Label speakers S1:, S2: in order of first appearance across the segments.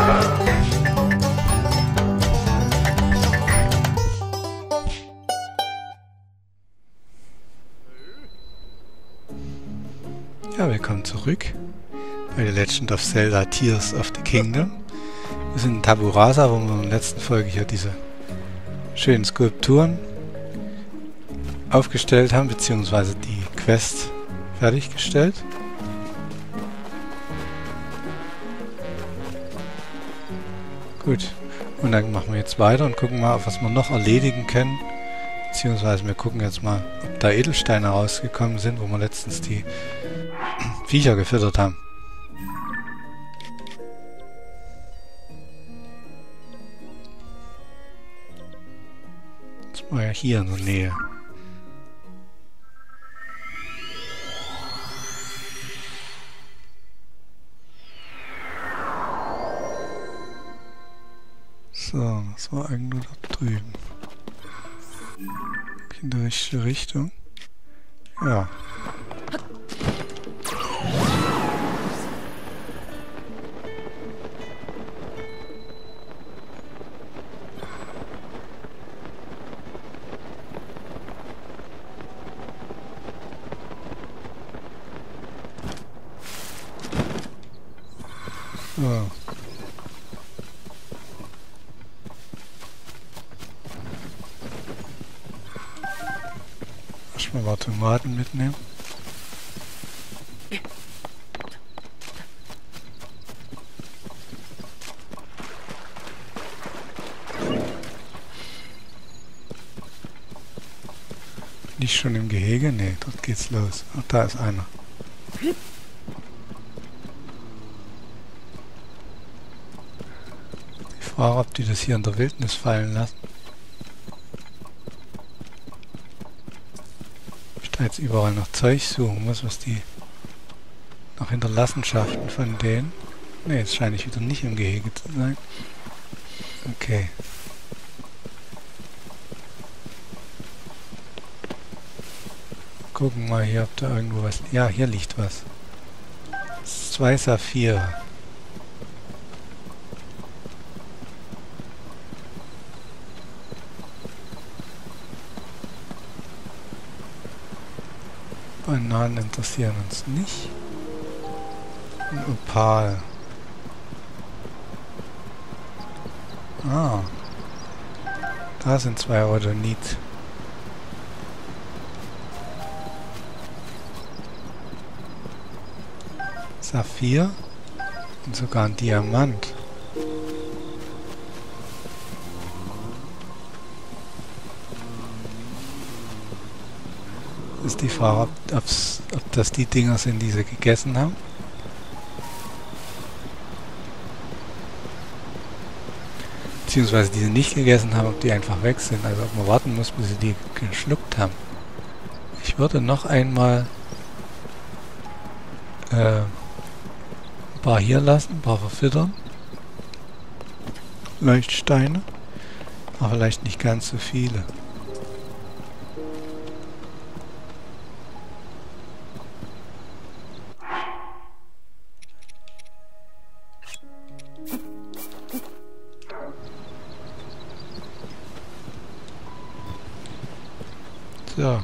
S1: Ja, willkommen zurück bei The Legend of Zelda Tears of the Kingdom. Wir sind in Tabu Rasa, wo wir in der letzten Folge hier diese schönen Skulpturen aufgestellt haben, beziehungsweise die Quest fertiggestellt. Gut, und dann machen wir jetzt weiter und gucken mal, was wir noch erledigen können. Beziehungsweise wir gucken jetzt mal, ob da Edelsteine rausgekommen sind, wo wir letztens die Viecher gefüttert haben. Das war ja hier in der Nähe. So, das war irgendwo da drüben. In die richtige Richtung. Ja. So. Mal ein paar Tomaten mitnehmen. Nicht schon im Gehege? Nee, dort geht's los. Ach, da ist einer. Ich frage, ob die das hier in der Wildnis fallen lassen. Jetzt überall noch Zeug suchen muss, was die noch Hinterlassenschaften von denen. Ne, jetzt scheine ich wieder nicht im Gehege zu sein. Okay. Gucken mal hier, ob da irgendwo was... Ja, hier liegt was. 2 Saphire. Bananen interessieren uns nicht. Ein Opal. Ah. Da sind 2 Rhodonit. Saphir. Und sogar ein Diamant. Ist die Frage, ob das die Dinger sind, die sie gegessen haben. Beziehungsweise die sie nicht gegessen haben, ob die einfach weg sind. Also ob man warten muss, bis sie die geschluckt haben. Ich würde noch einmal ein paar hier lassen, ein paar verfüttern. Leuchtsteine. Aber vielleicht nicht ganz so viele. So.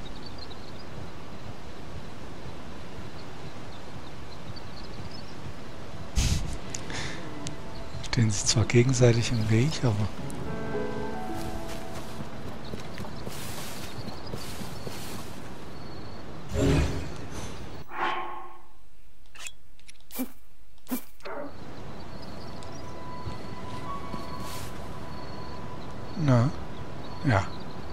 S1: Stehen sie zwar gegenseitig im Weg, aber... Na, ja.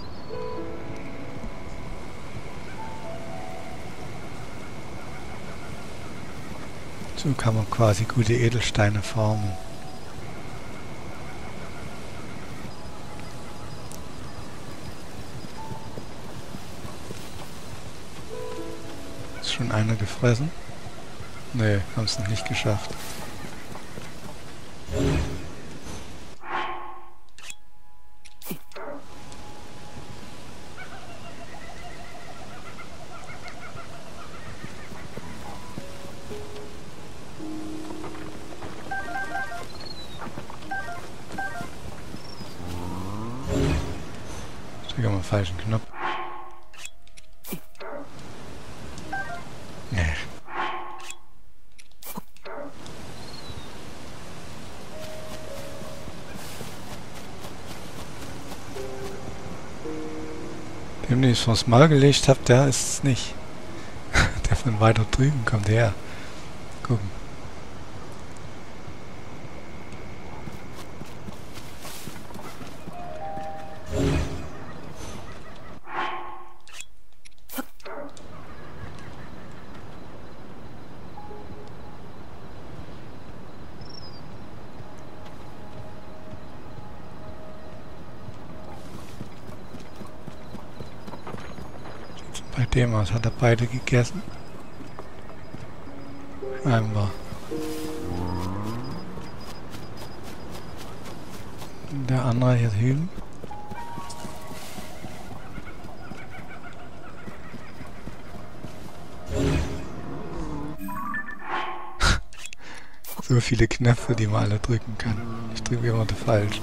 S1: So kann man quasi gute Edelsteine formen. Ist schon einer gefressen? Nee, haben es noch nicht geschafft. am falschen Knopf. Nee. Dem, den ich vors Mal gelegt habe, der ist es nicht. Der von weiter drüben kommt her. Gucken. Bei dem aus hat er beide gegessen. Scheinbar. Der andere hier drüben. So viele Knöpfe, die man alle drücken kann. Ich drücke immer den falsch.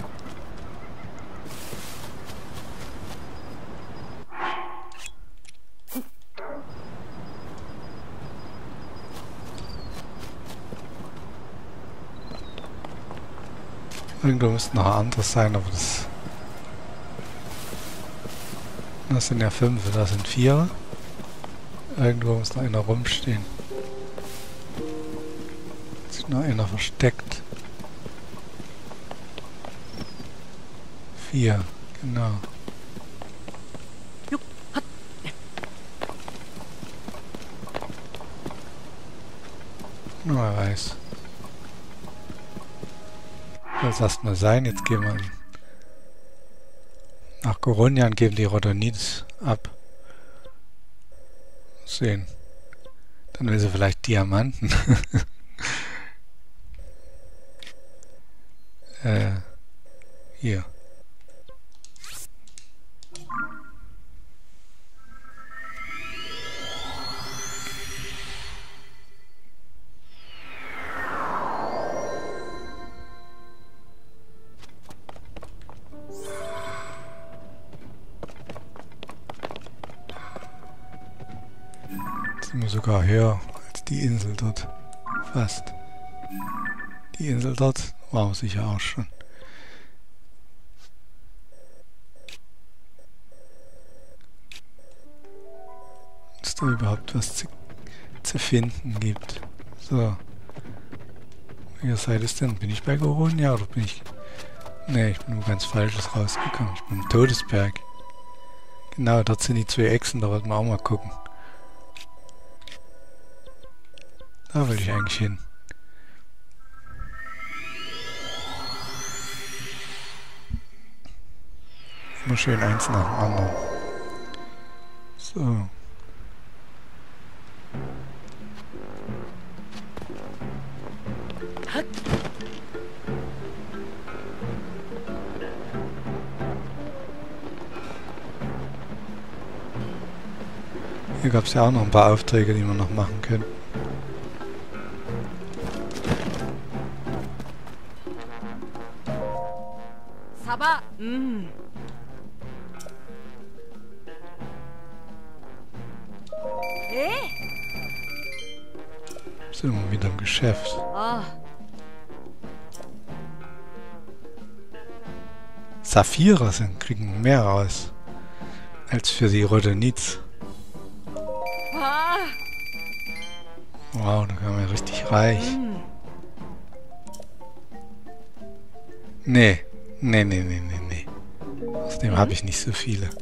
S1: Irgendwo müsste noch ein anderes sein, aber das sind ja 5, das sind 4. Irgendwo muss noch einer rumstehen. Ist noch einer versteckt. 4, genau. Wer weiß. Soll es erstmal sein, jetzt gehen wir nach Goronia und geben die Rhodonids ab. Sehen. Dann will sie vielleicht Diamanten. Hier. Sind wir sogar höher als die Insel dort. Fast. Die Insel dort war wir sicher auch schon. Dass da überhaupt was zu finden gibt. So. Welcher Seite ist denn? Bin ich bei Goronia oder bin ich... Ne, ich bin nur ganz Falsches rausgekommen. Ich bin im Todesberg. Genau, dort sind die 2 Echsen, da wollten wir auch mal gucken. Da will ich eigentlich hin. Immer schön eins nach dem anderen. So. Hier gab es ja auch noch ein paar Aufträge, die wir noch machen können.
S2: Saba,
S1: Sind wir wieder im Geschäft. Saphire kriegen mehr raus als für die Rhodonids. Wow, da kann man ja richtig reich. Nee. Aus dem habe ich nicht so viele.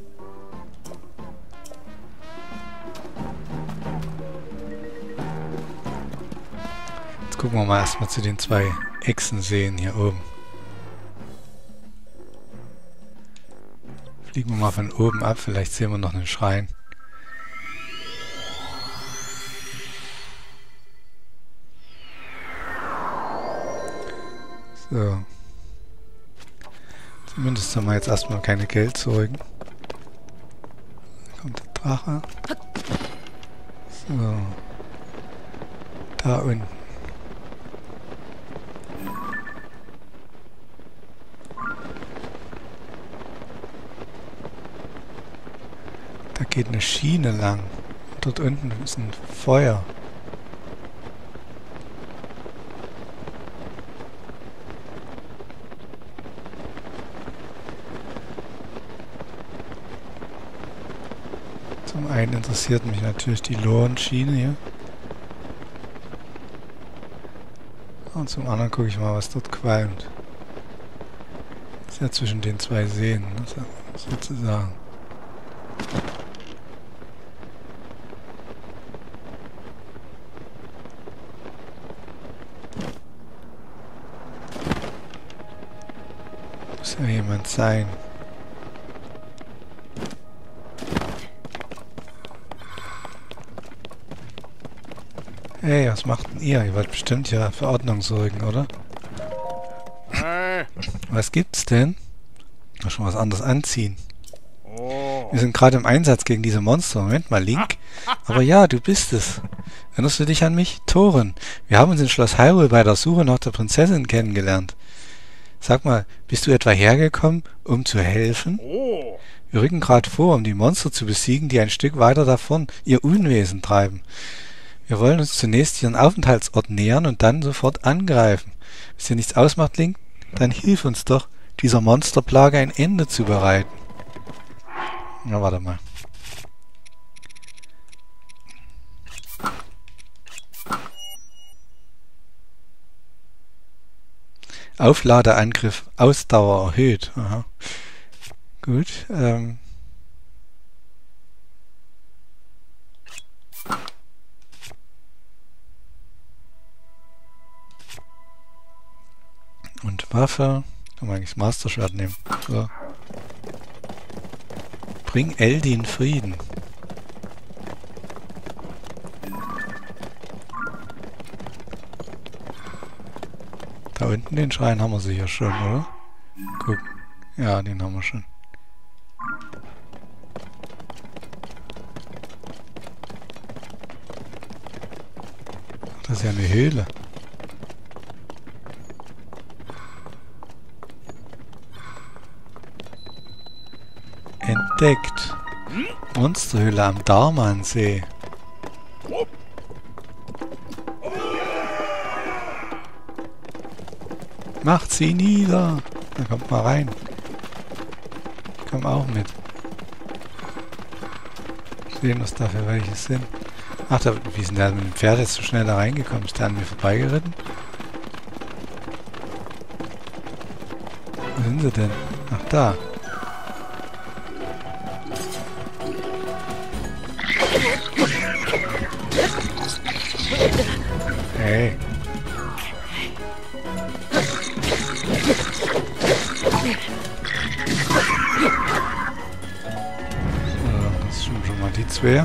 S1: Jetzt gucken wir mal erstmal zu den 2 Echsenseen hier oben. Fliegen wir mal von oben ab, vielleicht sehen wir noch einen Schrein. So. Zumindest haben wir jetzt erstmal keine Geldzeugen. Da kommt der Drache. So. Da unten. geht eine Schiene lang. Dort unten ist ein Feuer. Zum einen interessiert mich natürlich die Lohrenschiene hier. Und zum anderen gucke ich mal, was dort qualmt. Das ist ja zwischen den zwei Seen, ne, sozusagen. Muss ja jemand sein. Hey, was macht denn ihr? Ihr wollt bestimmt ja für Ordnung sorgen, oder? Was gibt's denn? Mal schon was anderes anziehen. Wir sind gerade im Einsatz gegen diese Monster. Moment mal, Link. Aber ja, du bist es. Erinnerst du dich an mich? Thorin. Wir haben uns in Schloss Hyrule bei der Suche nach der Prinzessin kennengelernt. Sag mal, bist du etwa hergekommen, um zu helfen? Wir rücken gerade vor, um die Monster zu besiegen, die ein Stück weiter davon ihr Unwesen treiben. Wir wollen uns zunächst ihren Aufenthaltsort nähern und dann sofort angreifen. Wenn es dir nichts ausmacht, Link, dann hilf uns doch, dieser Monsterplage ein Ende zu bereiten. Na, warte mal. Aufladeangriff, Ausdauer erhöht. Aha. Gut, und Waffe. Kann man eigentlich das Master Schwert nehmen. So. Bring Eldin Frieden. Da unten den Schrein haben wir sicher schon, oder? Guck. Ja, den haben wir schon. Das ist ja eine Höhle. Entdeckt. Monsterhöhle am Darmansee. Macht sie nieder. Da kommt mal rein. Ich komm auch mit. Sehen, was da für welche sind. Ach, da, wie ist denn der mit dem Pferd jetzt so schnell da reingekommen? Ist der an mir vorbeigeritten? Wo sind sie denn? Ach, da. Hey. Das ist schon mal die zwei.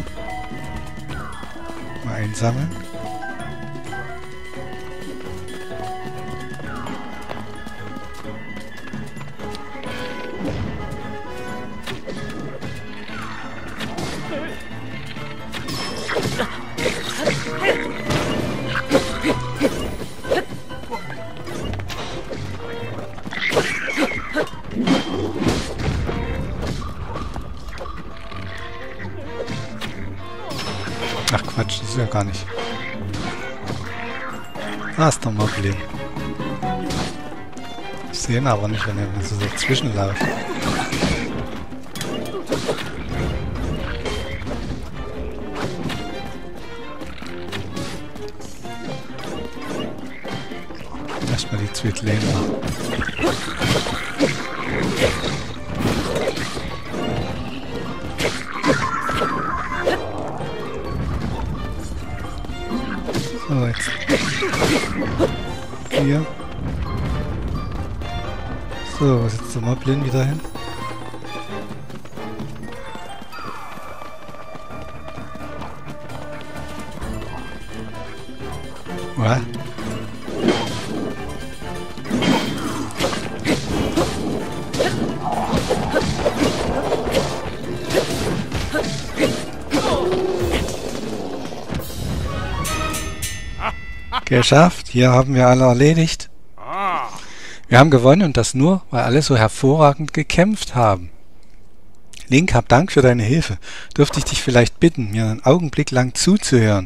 S1: Mal einsammeln. Ach Quatsch, das ist ja gar nicht. Ah, ist doch mal Problem. Ich sehe ihn aber nicht, wenn er so dazwischen läuft. Erstmal die Zwiebeln machen. So, jetzt. Hier. So, was jetzt der Moblin wieder hin? Was? Geschafft, hier haben wir alle erledigt. Wir haben gewonnen und das nur, weil alle so hervorragend gekämpft haben. Link, hab Dank für deine Hilfe. Dürfte ich dich vielleicht bitten, mir einen Augenblick lang zuzuhören?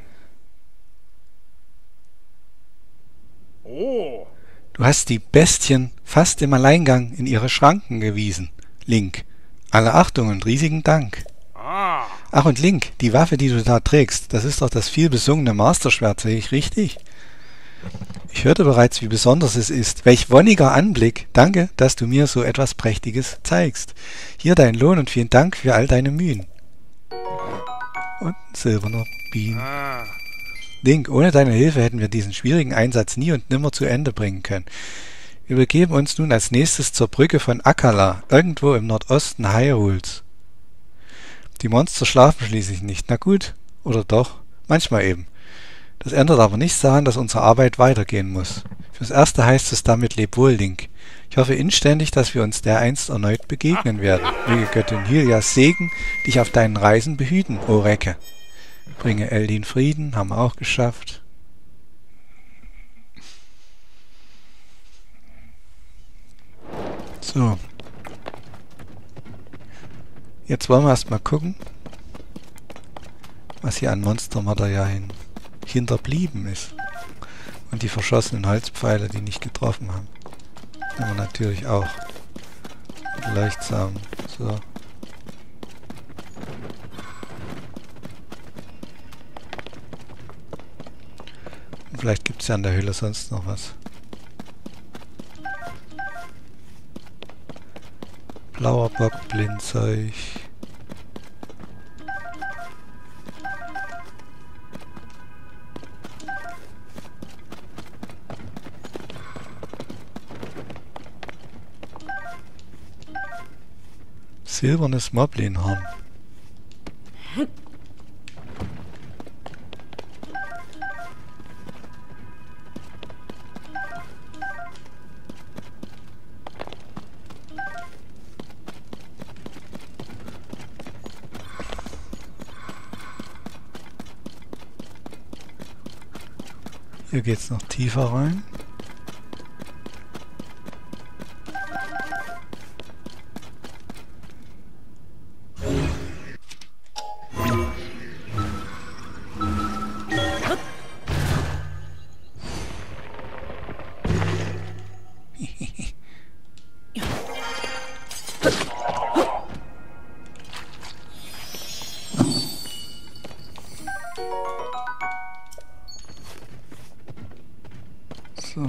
S2: Oh.
S1: Du hast die Bestien fast im Alleingang in ihre Schranken gewiesen, Link. Alle Achtung und riesigen Dank.
S2: Ah.
S1: Ach und Link, die Waffe, die du da trägst, das ist doch das vielbesungene Masterschwert, sehe ich richtig? Ich hörte bereits, wie besonders es ist. Welch wonniger Anblick. Danke, dass du mir so etwas Prächtiges zeigst. Hier dein Lohn und vielen Dank für all deine Mühen. Und ein silberner Bean.
S2: Ah.
S1: Link, ohne deine Hilfe hätten wir diesen schwierigen Einsatz nie und nimmer zu Ende bringen können. Wir begeben uns nun als nächstes zur Brücke von Akkala, irgendwo im Nordosten Hyrules. Die Monster schlafen schließlich nicht. Na gut, oder doch? Manchmal eben. Das ändert aber nichts daran, dass unsere Arbeit weitergehen muss. Fürs Erste heißt es damit leb wohl, Link. Ich hoffe inständig, dass wir uns dereinst erneut begegnen werden. Möge Göttin Hylias Segen dich auf deinen Reisen behüten, o Recke. Bringe Eldin Frieden, haben wir auch geschafft. So. Jetzt wollen wir erstmal gucken, was hier an Monstermaterialien hinterblieben ist. Und die verschossenen Holzpfeile, die nicht getroffen haben. Nehmen wir natürlich auch. Leuchtsamen. So. Und vielleicht gibt es ja an der Höhle sonst noch was. Blauer Bock, Blindzeug. Silbernes Moblinhorn. Hier geht's noch tiefer rein. So.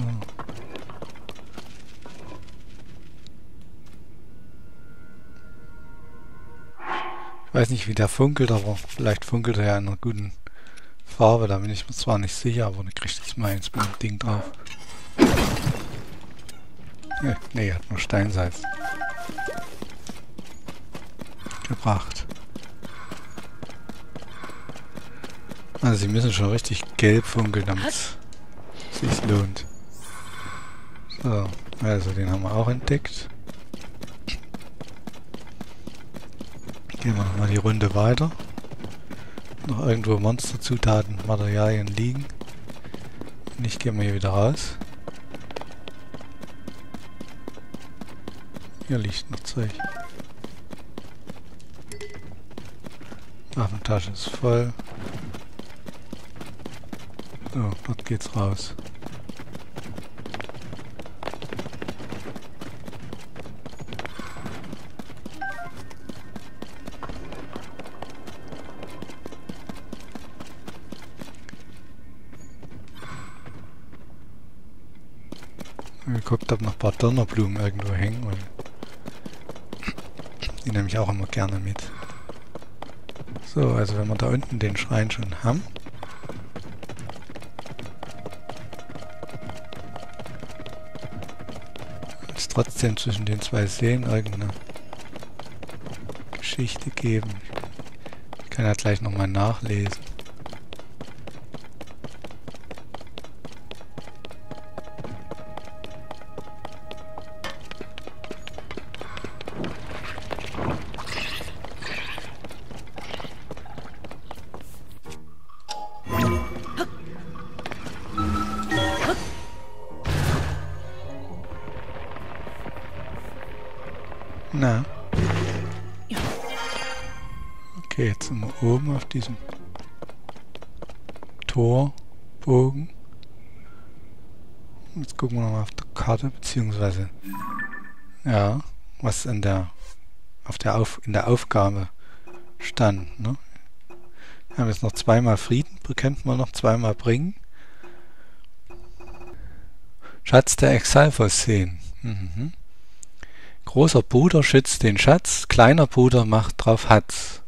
S1: Ich weiß nicht, wie der funkelt, aber vielleicht funkelt er ja in einer guten Farbe. Da bin ich mir zwar nicht sicher, aber dann kriege ich mal ins Ding drauf. Nee, hat nur Steinsalz gebracht. Also sie müssen schon richtig gelb funkeln, damit es sich lohnt. So, also den haben wir auch entdeckt. Gehen wir nochmal die Runde weiter. Noch irgendwo Monsterzutaten, Materialien liegen. Nicht gehen wir hier wieder raus. Hier liegt noch Zeug. Waffentasche ist voll. So, dort geht's raus. Geguckt, ob noch ein paar Donnerblumen irgendwo hängen. Und die nehme ich auch immer gerne mit. So, also wenn wir da unten den Schrein schon haben. Wird es trotzdem zwischen den zwei Seen irgendeine Geschichte geben. Ich kann ja gleich nochmal nachlesen. Na. Okay, jetzt sind wir oben auf diesem Torbogen. Jetzt gucken wir nochmal auf der Karte, beziehungsweise ja, was in der Aufgabe stand. Ne? Wir haben jetzt noch zweimal Frieden, könnten wir noch zweimal bringen. Schatz der Exalfos sehen. Mhm. Großer Bruder schützt den Schatz, kleiner Bruder macht drauf Hatz.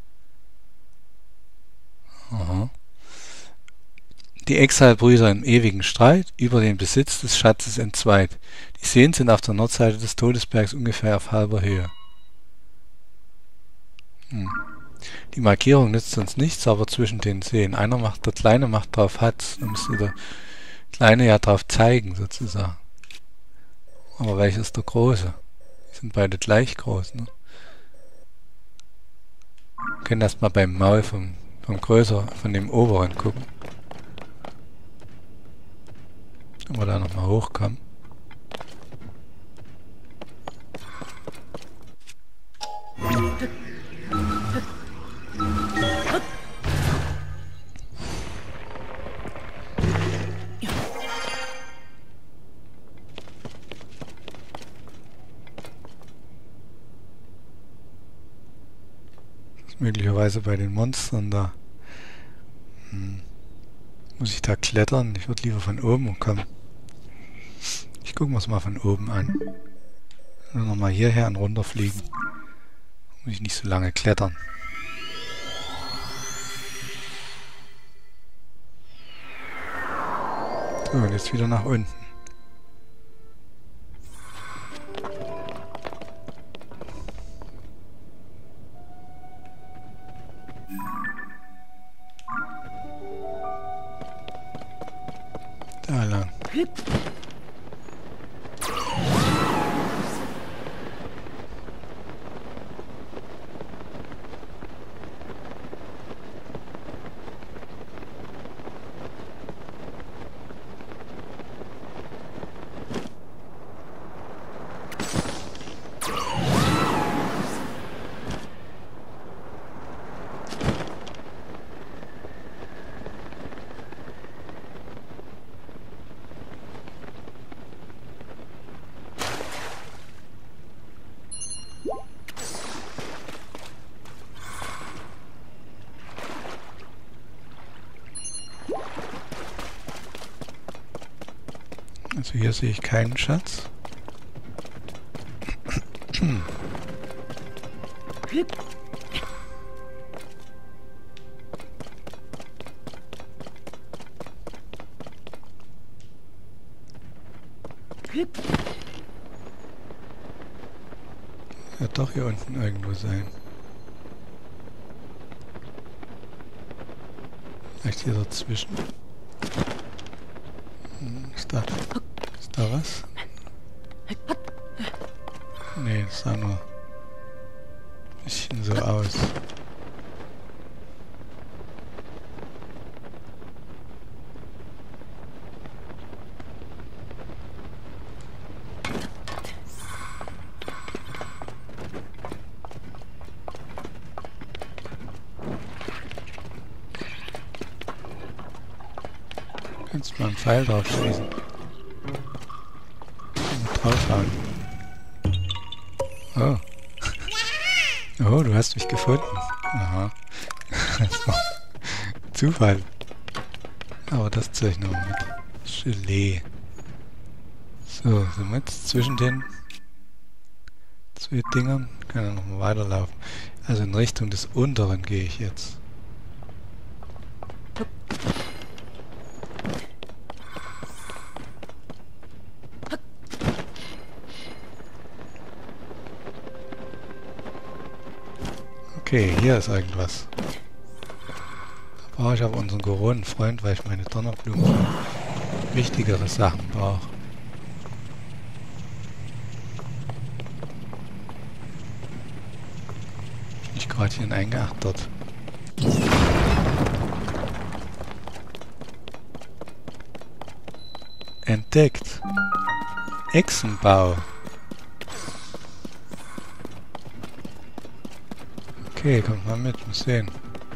S1: Aha. Die Exalbrüder im ewigen Streit über den Besitz des Schatzes entzweit. Die Seen sind auf der Nordseite des Todesbergs ungefähr auf halber Höhe. Die Markierung nützt uns nichts, aber zwischen den Seen. Der Kleine macht drauf Hatz. Dann müsste der Kleine ja drauf zeigen, sozusagen. Aber welcher ist der Große? Die sind beide gleich groß, ne? Wir können erstmal beim Maul vom dem oberen gucken. Ob wir da nochmal hochkommen. Möglicherweise bei den Monstern da. Muss ich da klettern? Ich würde lieber von oben kommen. Ich gucke mir es mal von oben an. Dann nochmal hierher und runterfliegen. Muss ich nicht so lange klettern. So, und jetzt wieder nach unten. Da lang. Also hier sehe ich keinen Schatz. Wird doch hier unten irgendwo sein. Vielleicht hier dazwischen. Ist da was? Nee, das sah nur ein bisschen so aus. Kannst mal einen Pfeil drauf schießen. Draufhauen. Oh. Oh, du hast mich gefunden. Aha. Zufall. Aber das zeige ich noch mit. Gelee. So, sind wir jetzt zwischen den zwei Dingern. Kann ja nochmal weiterlaufen. Also in Richtung des unteren gehe ich jetzt. Okay, hier ist irgendwas. Da brauche ich aber unseren Goronenfreund, weil ich meine Donnerblumen für wichtigere Sachen brauche. Ich gerade hier eingeachtert. Entdeckt. Echsenbau. Okay, kommt mal mit, mal sehen.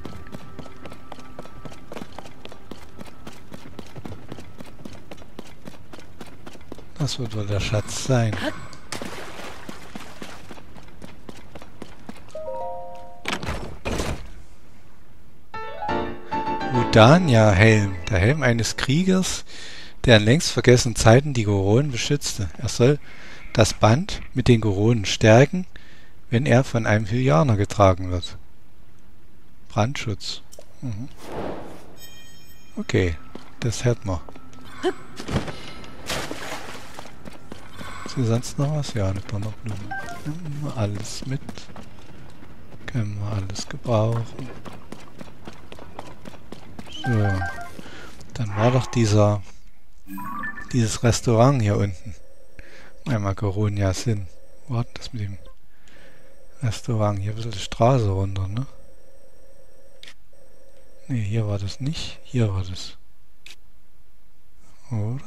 S1: Das wird wohl der Schatz sein. Udania-Helm. Der Helm eines Kriegers, der in längst vergessenen Zeiten die Goronen beschützte. Er soll das Band mit den Goronen stärken, wenn er von einem Hylianer getragen wird. Brandschutz. Mhm. Okay, das hätten wir. Ist hier sonst noch was? Ja, eine Donnerblume. Nehmen wir alles mit. Können wir alles gebrauchen. So. Dann war doch dieses Restaurant hier unten. Einmal Goronia sind. Wo hat das mit dem Restaurant? Hier ein bisschen die Straße runter, ne? Ne, hier war das nicht. Hier war das. Oder?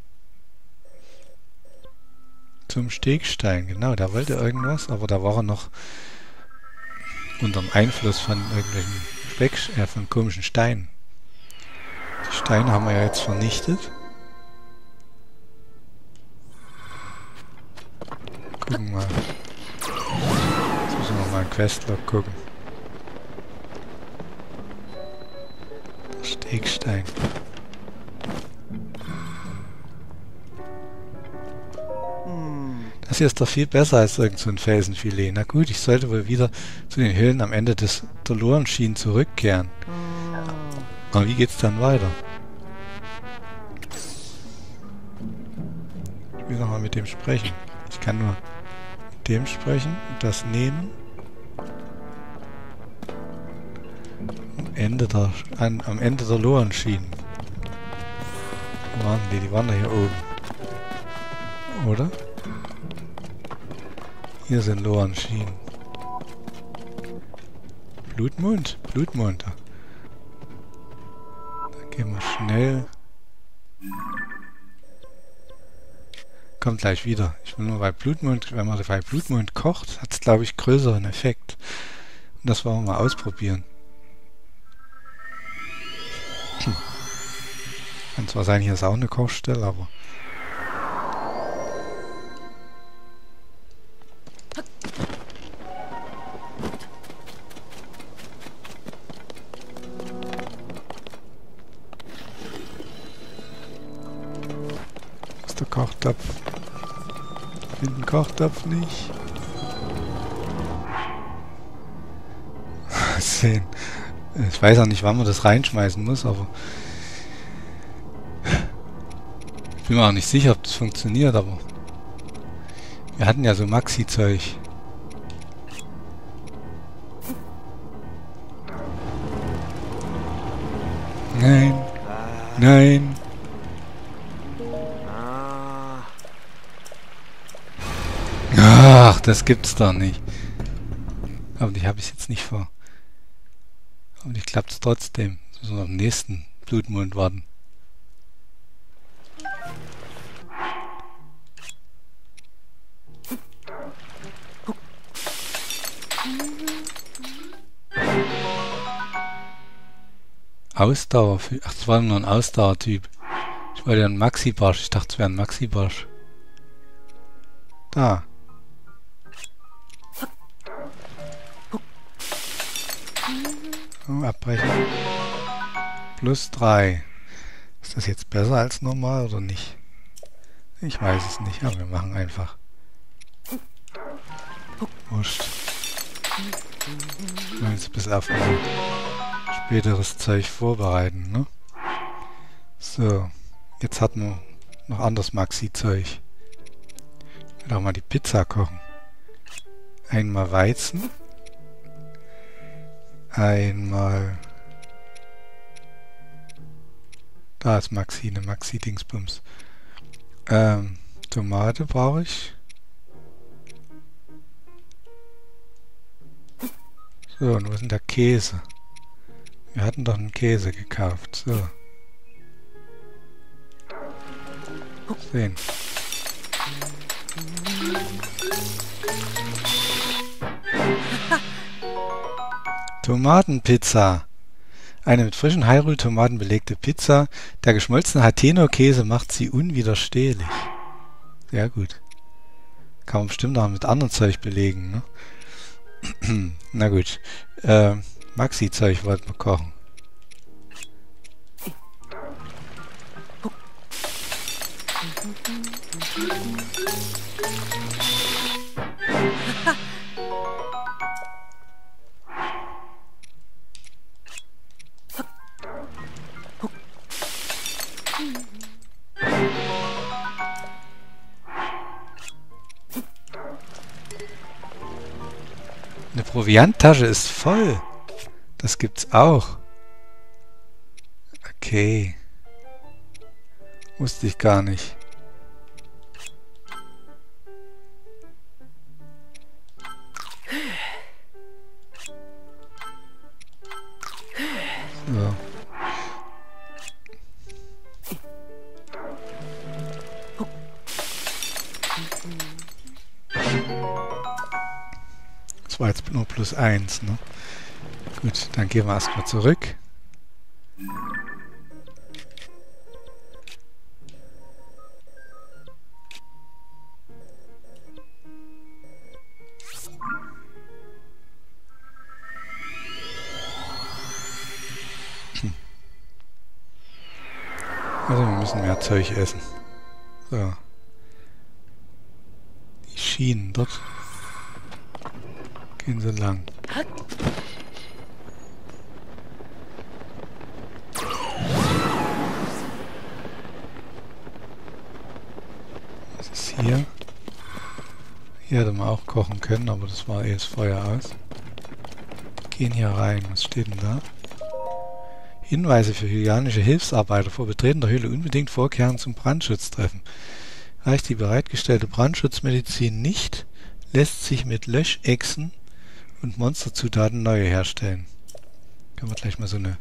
S1: Zum Stegstein, genau. Da wollte irgendwas, aber da war er noch unter dem Einfluss von irgendwelchen von komischen Steinen. Die Steine haben wir ja jetzt vernichtet. Gucken mal. Jetzt müssen wir mal einen Questlog gucken. Der Stegstein. Das hier ist doch viel besser als irgend so ein Felsenfilet. Na gut, ich sollte wohl wieder zu den Höhlen am Ende der Loren-Schienen zurückkehren. Aber wie geht's dann weiter? Ich will nochmal mit dem sprechen. Ich kann nur mit dem sprechen und das nehmen. Am Ende der Loren-Schienen. Wo waren die? Die waren da hier oben. Oder? Hier sind Loren-Schienen. Blutmond? Blutmond. Da gehen wir schnell. Kommt gleich wieder. Ich will nur bei Blutmond, wenn man bei Blutmond kocht, hat es, glaube ich, größeren Effekt. Und das wollen wir mal ausprobieren. Kann zwar sein, hier ist auch eine Kochstelle, aber... Was ist der Kochtopf? Ich finde den Kochtopf nicht. Sehen. Ich weiß auch nicht, wann man das reinschmeißen muss, aber... Ich bin mir auch nicht sicher, ob das funktioniert, aber... Wir hatten ja so Maxi-Zeug. Nein. Nein. Ach, das gibt's doch nicht. Aber die habe ich jetzt nicht vor. Aber die klappt es trotzdem. Jetzt müssen wir auf den nächsten Blutmond warten. Ausdauer. Ach, das war nur ein Ausdauertyp. Ich wollte ja einen Maxi-Barsch. Ich dachte, es wäre ein Maxi-Barsch. Da. Oh, abbrechen. +3. Ist das jetzt besser als normal oder nicht? Ich weiß es nicht, aber wir machen einfach. Wurscht. Wir wollen jetzt ein bisschen auf unser späteres Zeug vorbereiten, ne? So. Jetzt hatten wir noch anderes Maxi-Zeug. Ich will auch mal die Pizza kochen. Einmal Weizen. Einmal... Da ist Maxi, eine Maxi-Dingsbums. Tomate brauche ich. So, und wo ist denn der Käse? Wir hatten doch einen Käse gekauft. So. Sehen. Tomatenpizza. Eine mit frischen Hyrule-Tomaten belegte Pizza. Der geschmolzene Hateno-Käse macht sie unwiderstehlich. Sehr gut. Kann man bestimmt auch mit anderem Zeug belegen, ne? Na gut. Maxi-Zeug wollten wir kochen. Eine Provianttasche ist voll. Das gibt's auch. Okay. Wusste ich gar nicht. So. Das war jetzt nur +1, ne? Gut, dann gehen wir erstmal zurück. Also wir müssen mehr Zeug essen. So. Die Schienen dort gehen so lang. Was ist hier? Hier hätte man auch kochen können, aber das war das Feuer aus. Gehen hier rein. Was steht denn da? Hinweise für hygianische Hilfsarbeiter vor Betreten der Höhle unbedingt vorkehren zum Brandschutztreffen. Reicht die bereitgestellte Brandschutzmedizin nicht, lässt sich mit Löschechsen und Monsterzutaten neue herstellen. Können wir gleich mal so eine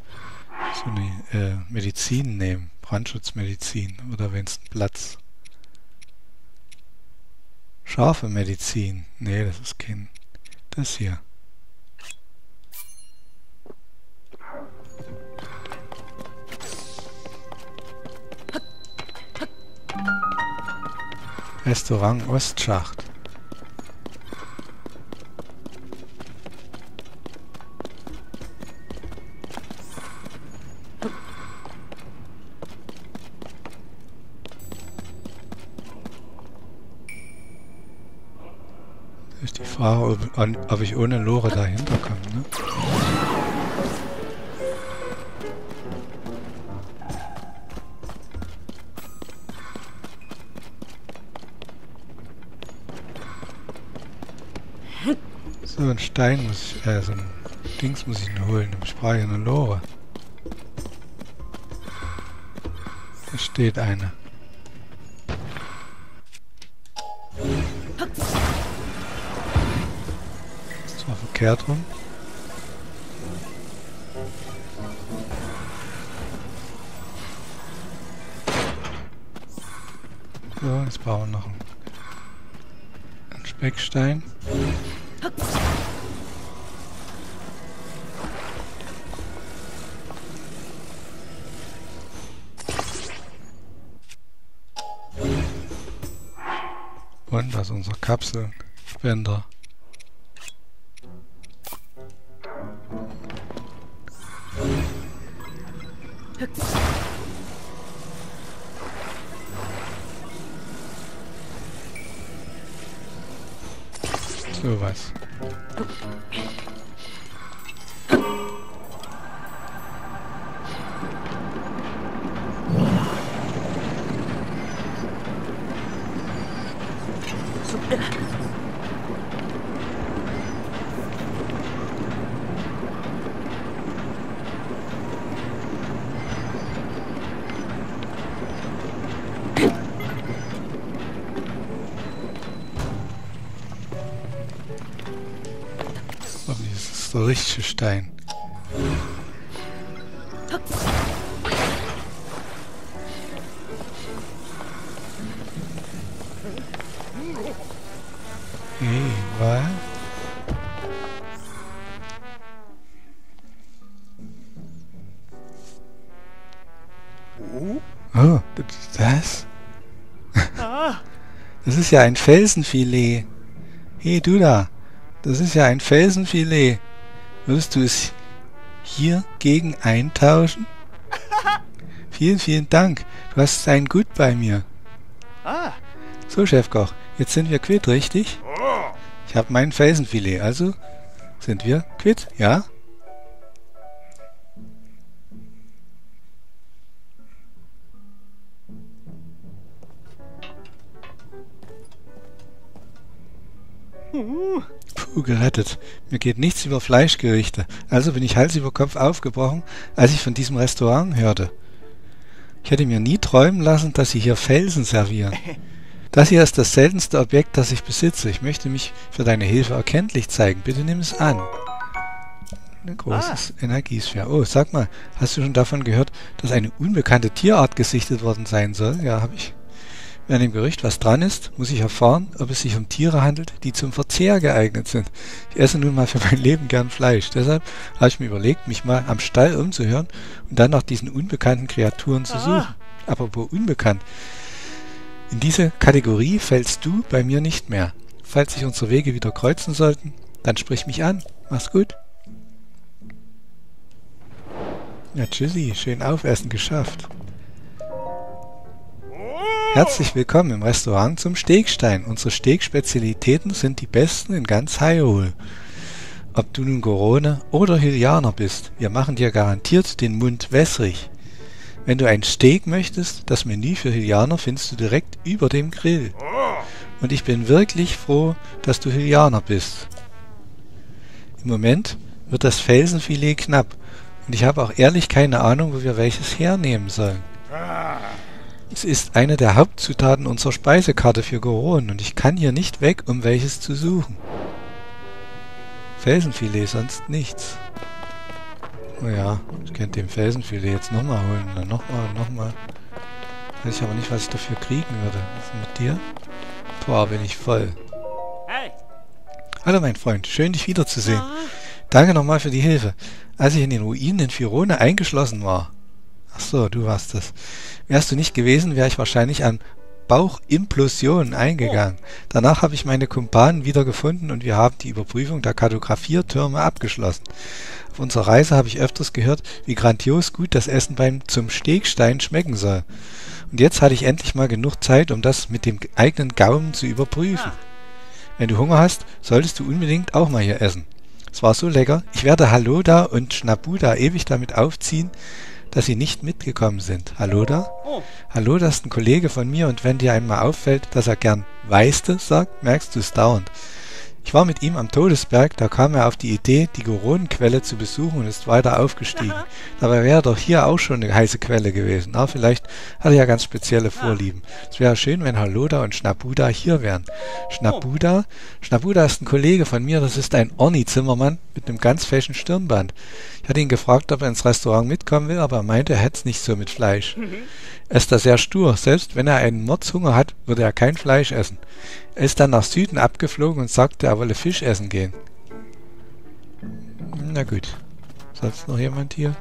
S1: Medizin nehmen. Brandschutzmedizin oder wenigstens Platz. Scharfe Medizin. Nee, das ist kein... Das hier. Restaurant Ostschacht. Das ist die Frage, ob ich ohne Lore dahinter komme, ne? So ein Stein muss ich, so ein Dings muss ich nur holen. Ich brauche ja eine Lore. Da steht eine. Ist zwar verkehrt rum. So, jetzt brauchen wir noch einen Speckstein. Und das ist unser Kapselspender. So was. Das ist der richtige Stein. Hey, was? Das ist ja ein Felsenfilet. Hey, du da. Das ist ja ein Felsenfilet. Würdest du es hier gegen eintauschen? Vielen, vielen Dank. Du hast ein Gut bei mir. So, Chefkoch, jetzt sind wir quitt, richtig? Ich habe mein Felsenfilet, also sind wir quitt, ja? Puh, gerettet. Mir geht nichts über Fleischgerichte. Also bin ich Hals über Kopf aufgebrochen, als ich von diesem Restaurant hörte. Ich hätte mir nie träumen lassen, dass sie hier Felsen servieren. Das hier ist das seltenste Objekt, das ich besitze. Ich möchte mich für deine Hilfe erkenntlich zeigen. Bitte nimm es an. Ein großes Energiesphäre. Oh, sag mal, hast du schon davon gehört, dass eine unbekannte Tierart gesichtet worden sein soll? Ja, habe ich. Wenn an dem Gerücht was dran ist, muss ich erfahren, ob es sich um Tiere handelt, die zum Verzehr geeignet sind. Ich esse nun mal für mein Leben gern Fleisch. Deshalb habe ich mir überlegt, mich mal am Stall umzuhören und dann nach diesen unbekannten Kreaturen zu suchen. Apropos unbekannt. In diese Kategorie fällst du bei mir nicht mehr. Falls sich unsere Wege wieder kreuzen sollten, dann sprich mich an. Mach's gut. Ja, tschüssi. Schön aufessen geschafft. Herzlich willkommen im Restaurant zum Stegstein. Unsere Stegspezialitäten sind die besten in ganz Hyrule. Ob du nun Gorone oder Hylianer bist, wir machen dir garantiert den Mund wässrig. Wenn du ein Steak möchtest, das Menü für Hylianer findest du direkt über dem Grill. Und ich bin wirklich froh, dass du Hylianer bist. Im Moment wird das Felsenfilet knapp und ich habe auch ehrlich keine Ahnung, wo wir welches hernehmen sollen. Es ist eine der Hauptzutaten unserer Speisekarte für Goron und ich kann hier nicht weg, um welches zu suchen. Felsenfilet, sonst nichts. Oh ja, ich könnte den Felsenfilet jetzt nochmal holen. Dann nochmal. Weiß ich aber nicht, was ich dafür kriegen würde. Was ist mit dir? Boah, bin ich voll.
S2: Hey.
S1: Hallo mein Freund, schön dich wiederzusehen. Danke nochmal für die Hilfe. Als ich in den Ruinen in Firone eingeschlossen war. Ach so, du warst das. Wärst du nicht gewesen, wäre ich wahrscheinlich an Bauchimplosionen eingegangen. Danach habe ich meine Kumpanen wieder gefunden und wir haben die Überprüfung der Kartografiertürme abgeschlossen. Auf unserer Reise habe ich öfters gehört, wie grandios gut das Essen beim zum Stegstein schmecken soll. Und jetzt hatte ich endlich mal genug Zeit, um das mit dem eigenen Gaumen zu überprüfen. Wenn du Hunger hast, solltest du unbedingt auch mal hier essen. Es war so lecker, ich werde Haloda und Schnabuda ewig damit aufziehen, dass sie nicht mitgekommen sind. Haloda? Haloda ist ein Kollege von mir und wenn dir einmal auffällt, dass er gern Weißte sagt, merkst du es dauernd. Ich war mit ihm am Todesberg, da kam er auf die Idee, die Goronenquelle zu besuchen und ist weiter aufgestiegen. Dabei wäre doch hier auch schon eine heiße Quelle gewesen. Aber vielleicht hat er ja ganz spezielle Vorlieben. Es wäre schön, wenn Haloda und Schnabuda hier wären. Schnabuda ist ein Kollege von mir, das ist ein Orni-Zimmermann mit einem ganz feschen Stirnband. Ich hatte ihn gefragt, ob er ins Restaurant mitkommen will, aber er meinte, er hätte es nicht so mit Fleisch. Er ist da sehr stur. Selbst wenn er einen Mordshunger hat, würde er kein Fleisch essen. Er ist dann nach Süden abgeflogen und sagte, er wolle Fisch essen gehen. Na gut. Sonst noch jemand hier?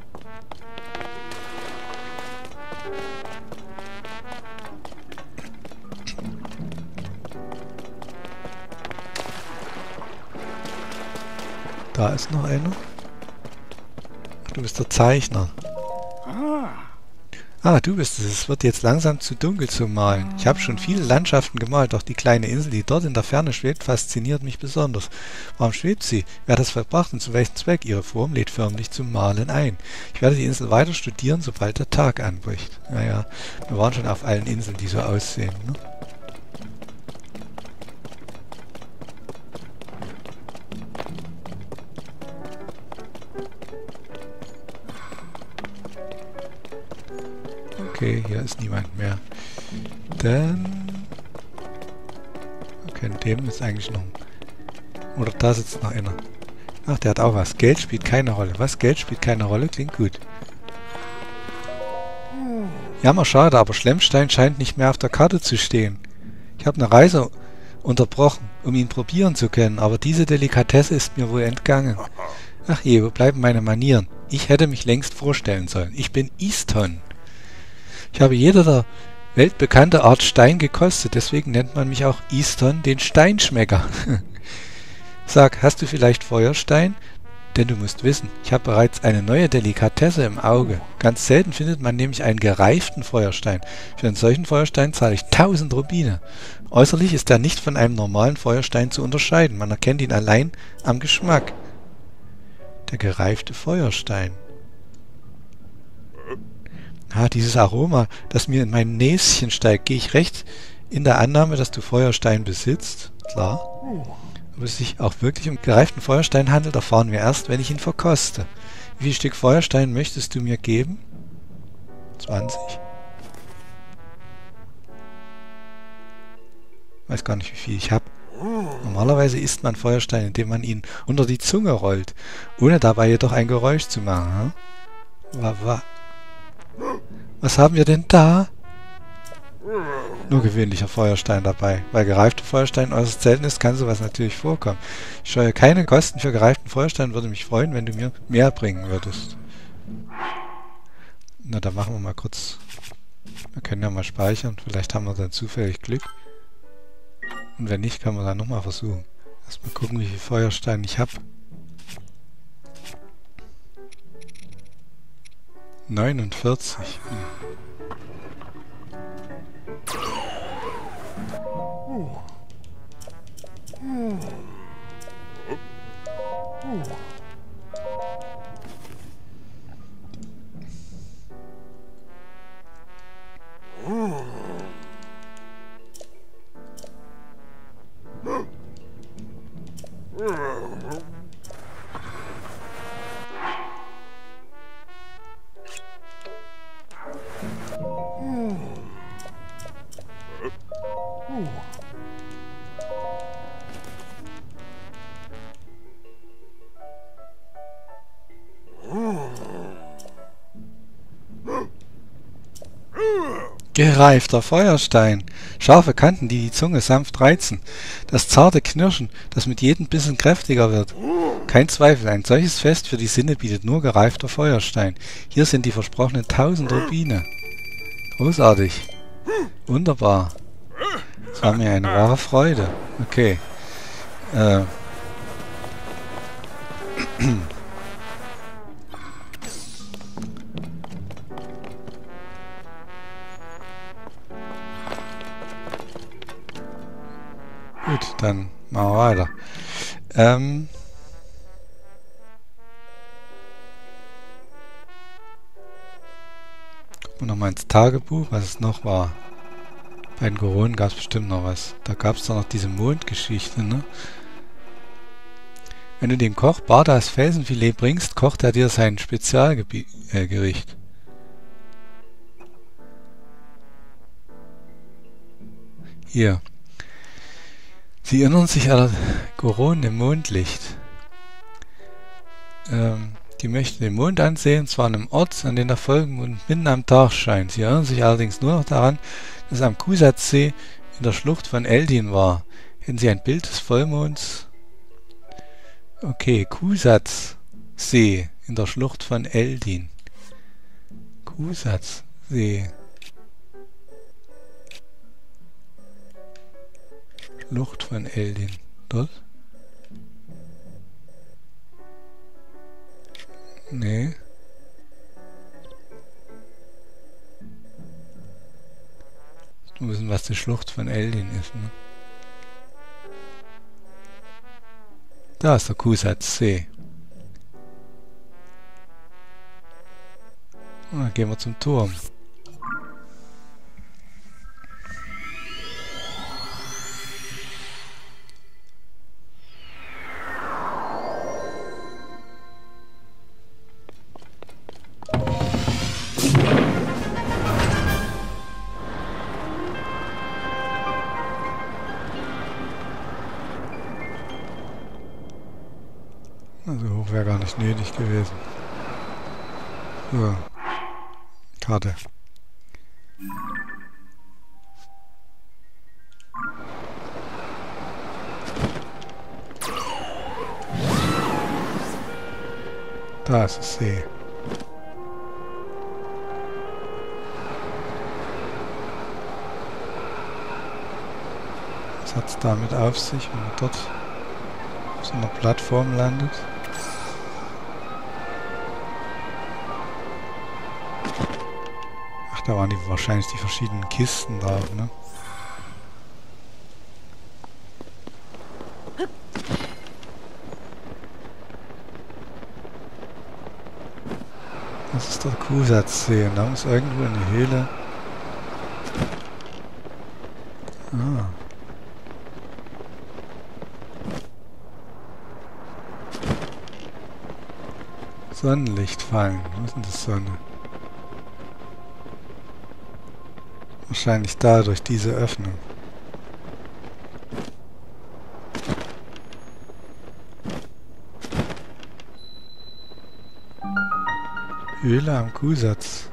S1: Da ist noch einer. Ach, du bist der Zeichner. Ah, du bist es. Es wird jetzt langsam zu dunkel zum Malen. Ich habe schon viele Landschaften gemalt, doch die kleine Insel, die dort in der Ferne schwebt, fasziniert mich besonders. Warum schwebt sie? Wer hat das verbracht und zu welchem Zweck? Ihre Form lädt förmlich zum Malen ein. Ich werde die Insel weiter studieren, sobald der Tag anbricht. Naja, wir waren schon auf allen Inseln, die so aussehen, ne? Okay, hier ist niemand mehr. Dann... Okay, dem ist eigentlich noch... Oder da sitzt noch einer. Ach, der hat auch was. Geld spielt keine Rolle. Was? Geld spielt keine Rolle? Klingt gut. Jammer, schade, aber Schlemmstein scheint nicht mehr auf der Karte zu stehen. Ich habe eine Reise unterbrochen, um ihn probieren zu können, aber diese Delikatesse ist mir wohl entgangen. Ach je, wo bleiben meine Manieren? Ich hätte mich längst vorstellen sollen. Ich bin Easton. Ich habe jeder der weltbekannte Art Stein gekostet. Deswegen nennt man mich auch Easton, den Steinschmecker. Sag, hast du vielleicht Feuerstein? Denn du musst wissen, ich habe bereits eine neue Delikatesse im Auge. Ganz selten findet man nämlich einen gereiften Feuerstein. Für einen solchen Feuerstein zahle ich 1000 Rubine. Äußerlich ist er nicht von einem normalen Feuerstein zu unterscheiden. Man erkennt ihn allein am Geschmack. Der gereifte Feuerstein. Dieses Aroma, das mir in mein Näschen steigt. Gehe ich recht in der Annahme, dass du Feuerstein besitzt? Klar. Ob es sich auch wirklich um gereiften Feuerstein handelt, erfahren wir erst, wenn ich ihn verkoste. Wie viel Stück Feuerstein möchtest du mir geben? 20? Weiß gar nicht, wie viel ich habe. Normalerweise isst man Feuerstein, indem man ihn unter die Zunge rollt, ohne dabei jedoch ein Geräusch zu machen. Was haben wir denn da? Nur gewöhnlicher Feuerstein dabei. Weil gereifter Feuerstein äußerst selten ist, kann sowas natürlich vorkommen. Ich scheue keine Kosten für gereiften Feuerstein, würde mich freuen, wenn du mir mehr bringen würdest. Na, dann machen wir mal kurz. Wir können ja mal speichern, vielleicht haben wir dann zufällig Glück. Und wenn nicht, können wir dann nochmal versuchen. Erstmal gucken, wie viel Feuerstein ich habe. 49. Gereifter Feuerstein. Scharfe Kanten, die die Zunge sanft reizen. Das zarte Knirschen, das mit jedem Bissen kräftiger wird. Kein Zweifel, ein solches Fest für die Sinne bietet nur gereifter Feuerstein. Hier sind die versprochenen 1000 Rubine. Großartig. Wunderbar. Das war mir eine wahre Freude. Okay. Gut, dann machen wir weiter. Gucken wir nochmal ins Tagebuch, was es noch war. Bei den Goronen gab es bestimmt noch was. Da gab es doch noch diese Mondgeschichte, ne? Wenn du dem Koch Bardas Felsenfilet bringst, kocht er dir sein Spezialgericht. Hier. Sie erinnern sich an Goronen im Mondlicht. Die möchten den Mond ansehen, zwar an einem Ort, an dem der Vollmond mitten am Tag scheint. Sie erinnern sich allerdings nur noch daran, dass es am Kusatz-See in der Schlucht von Eldin war. Hätten Sie ein Bild des Vollmonds? Okay, Kusatz-See in der Schlucht von Eldin. Kusatz-See. Schlucht von Eldin. Dort? Nee. Wir wissen, was die Schlucht von Eldin ist, ne? Da ist der Kusatz-See. Und dann gehen wir zum Turm. Also hoch wäre gar nicht nötig gewesen. So. Karte. Da ist das See. Gut, 1000 Was hat es damit auf sich, wenn man dort auf so einer Plattform landet? Ach, da waren wahrscheinlich die verschiedenen Kisten drauf, ne? Das ist der Kuhsatzsee. Und da muss irgendwo in die Höhle. Ah. Sonnenlicht fallen. Wo ist denn das Sonne? Wahrscheinlich da, durch diese Öffnung. Höhle am Kuhsatzsee.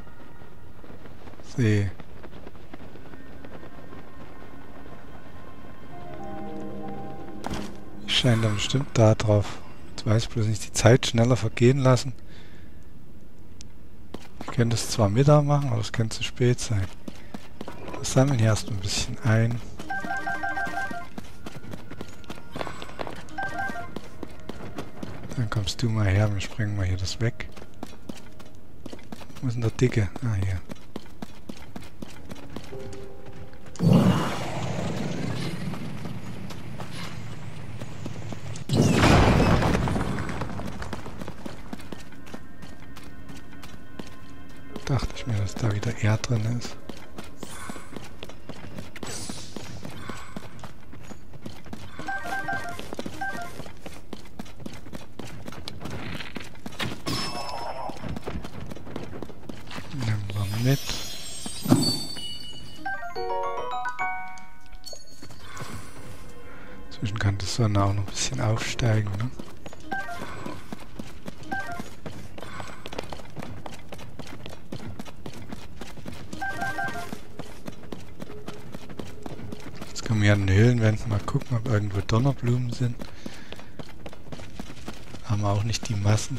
S1: Ich scheine dann bestimmt da drauf. Jetzt weiß ich bloß nicht, die Zeit schneller vergehen lassen. Ich könnte es zwar Mittag machen, aber es könnte zu spät sein. Wir sammeln hier erst ein bisschen ein. Dann kommst du mal her, wir sprengen mal hier das weg. Wo ist denn der Dicke? Ah, hier. Dachte ich mir, dass da wieder Erd drin ist. Nehmen wir mit. Inzwischen kann die Sonne auch noch ein bisschen aufsteigen, ne? Jetzt können wir an den Höhlenwänden mal gucken, ob irgendwo Donnerblumen sind. Haben wir auch nicht die Massen.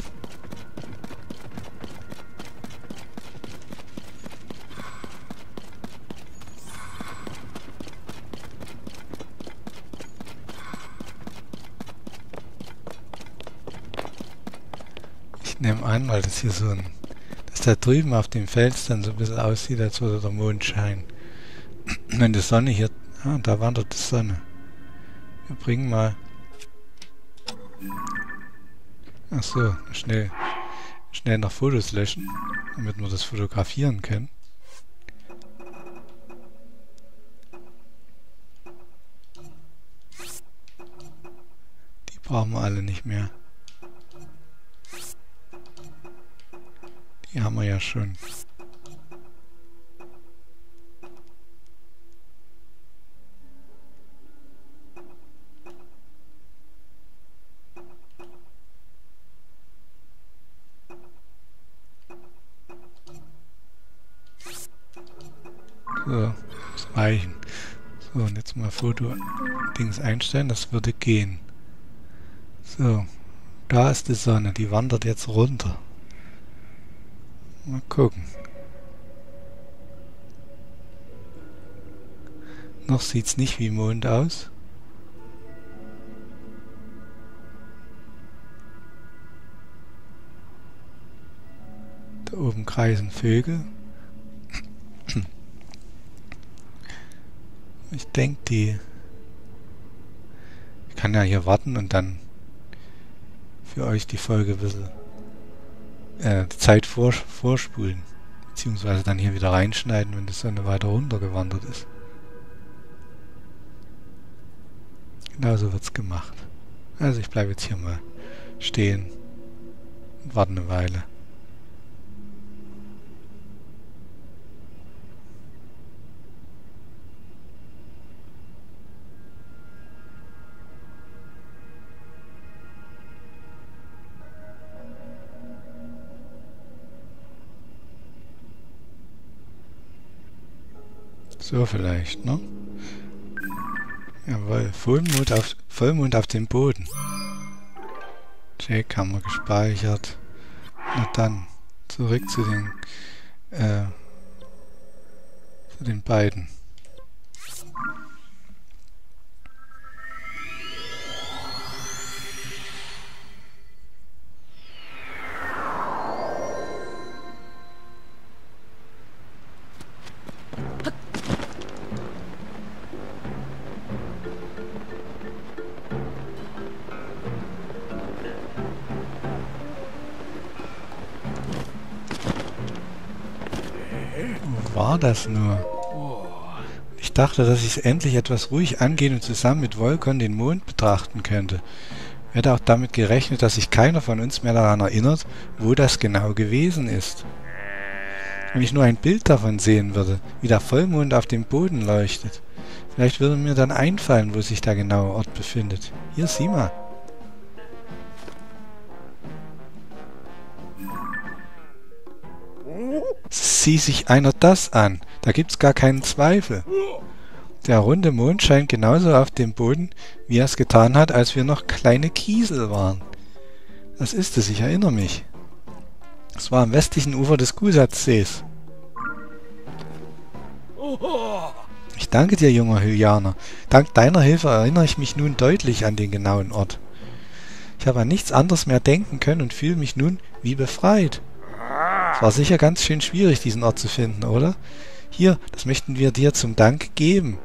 S1: Ich nehme an, weil das hier so ein... dass da drüben auf dem Fels dann so ein bisschen aussieht, als würde der Mond scheinen. Wenn die Sonne hier... Ah, da wandert die Sonne. Wir bringen mal... Ach so, schnell noch Fotos löschen, damit wir das fotografieren können. Die brauchen wir alle nicht mehr. Die haben wir ja schon. So, das reichen. So, und jetzt mal Foto-Dings einstellen, das würde gehen. So, da ist die Sonne, die wandert jetzt runter. Mal gucken. Noch sieht's nicht wie Mond aus. Da oben kreisen Vögel. Ich denke, ich kann ja hier warten und dann für euch die Folge ein bisschen die Zeit vorspulen, beziehungsweise dann hier wieder reinschneiden, wenn die Sonne weiter runtergewandert ist. Genau so wird's gemacht. Also ich bleibe jetzt hier mal stehen und warte eine Weile. So vielleicht, ne? Jawohl, Vollmond auf dem Boden. Check, haben wir gespeichert. Na dann, zurück zu den beiden. war das nur? Ich dachte, dass ich es endlich etwas ruhig angehen und zusammen mit Volkon den Mond betrachten könnte. Ich hätte auch damit gerechnet, dass sich keiner von uns mehr daran erinnert, wo das genau gewesen ist. Wenn ich nur ein Bild davon sehen würde, wie der Vollmond auf dem Boden leuchtet. Vielleicht würde mir dann einfallen, wo sich der genaue Ort befindet. Hier, sieh mal. Sieh sich einer das an. Da gibt's gar keinen Zweifel. Der runde Mond scheint genauso auf dem Boden, wie er es getan hat, als wir noch kleine Kiesel waren. Das ist es, ich erinnere mich. Es war am westlichen Ufer des Kusatsees. Ich danke dir, junger Hylianer. Dank deiner Hilfe erinnere ich mich nun deutlich an den genauen Ort. Ich habe an nichts anderes mehr denken können und fühle mich nun wie befreit. Es war sicher ganz schön schwierig, diesen Ort zu finden, oder? Hier, das möchten wir dir zum Dank geben.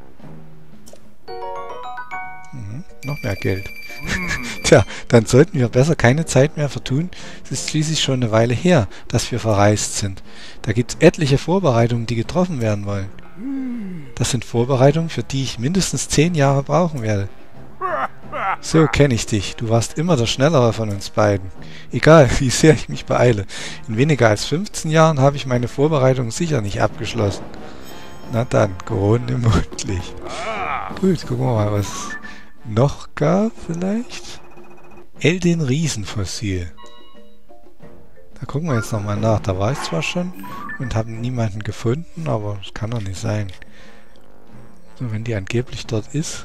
S1: Noch mehr Geld. Tja, dann sollten wir besser keine Zeit mehr vertun. Es ist schließlich schon eine Weile her, dass wir verreist sind. Da gibt es etliche Vorbereitungen, die getroffen werden wollen. Das sind Vorbereitungen, für die ich mindestens 10 Jahre brauchen werde. So kenne ich dich. Du warst immer der Schnellere von uns beiden. Egal, wie sehr ich mich beeile. In weniger als 15 Jahren habe ich meine Vorbereitungen sicher nicht abgeschlossen. Na dann, Kronen im Mondlicht. Gut, gucken wir mal, was es noch gab vielleicht. Eldin Riesenfossil. Da gucken wir jetzt nochmal nach. Da war ich zwar schon und habe niemanden gefunden, aber das kann doch nicht sein. So, wenn die angeblich dort ist.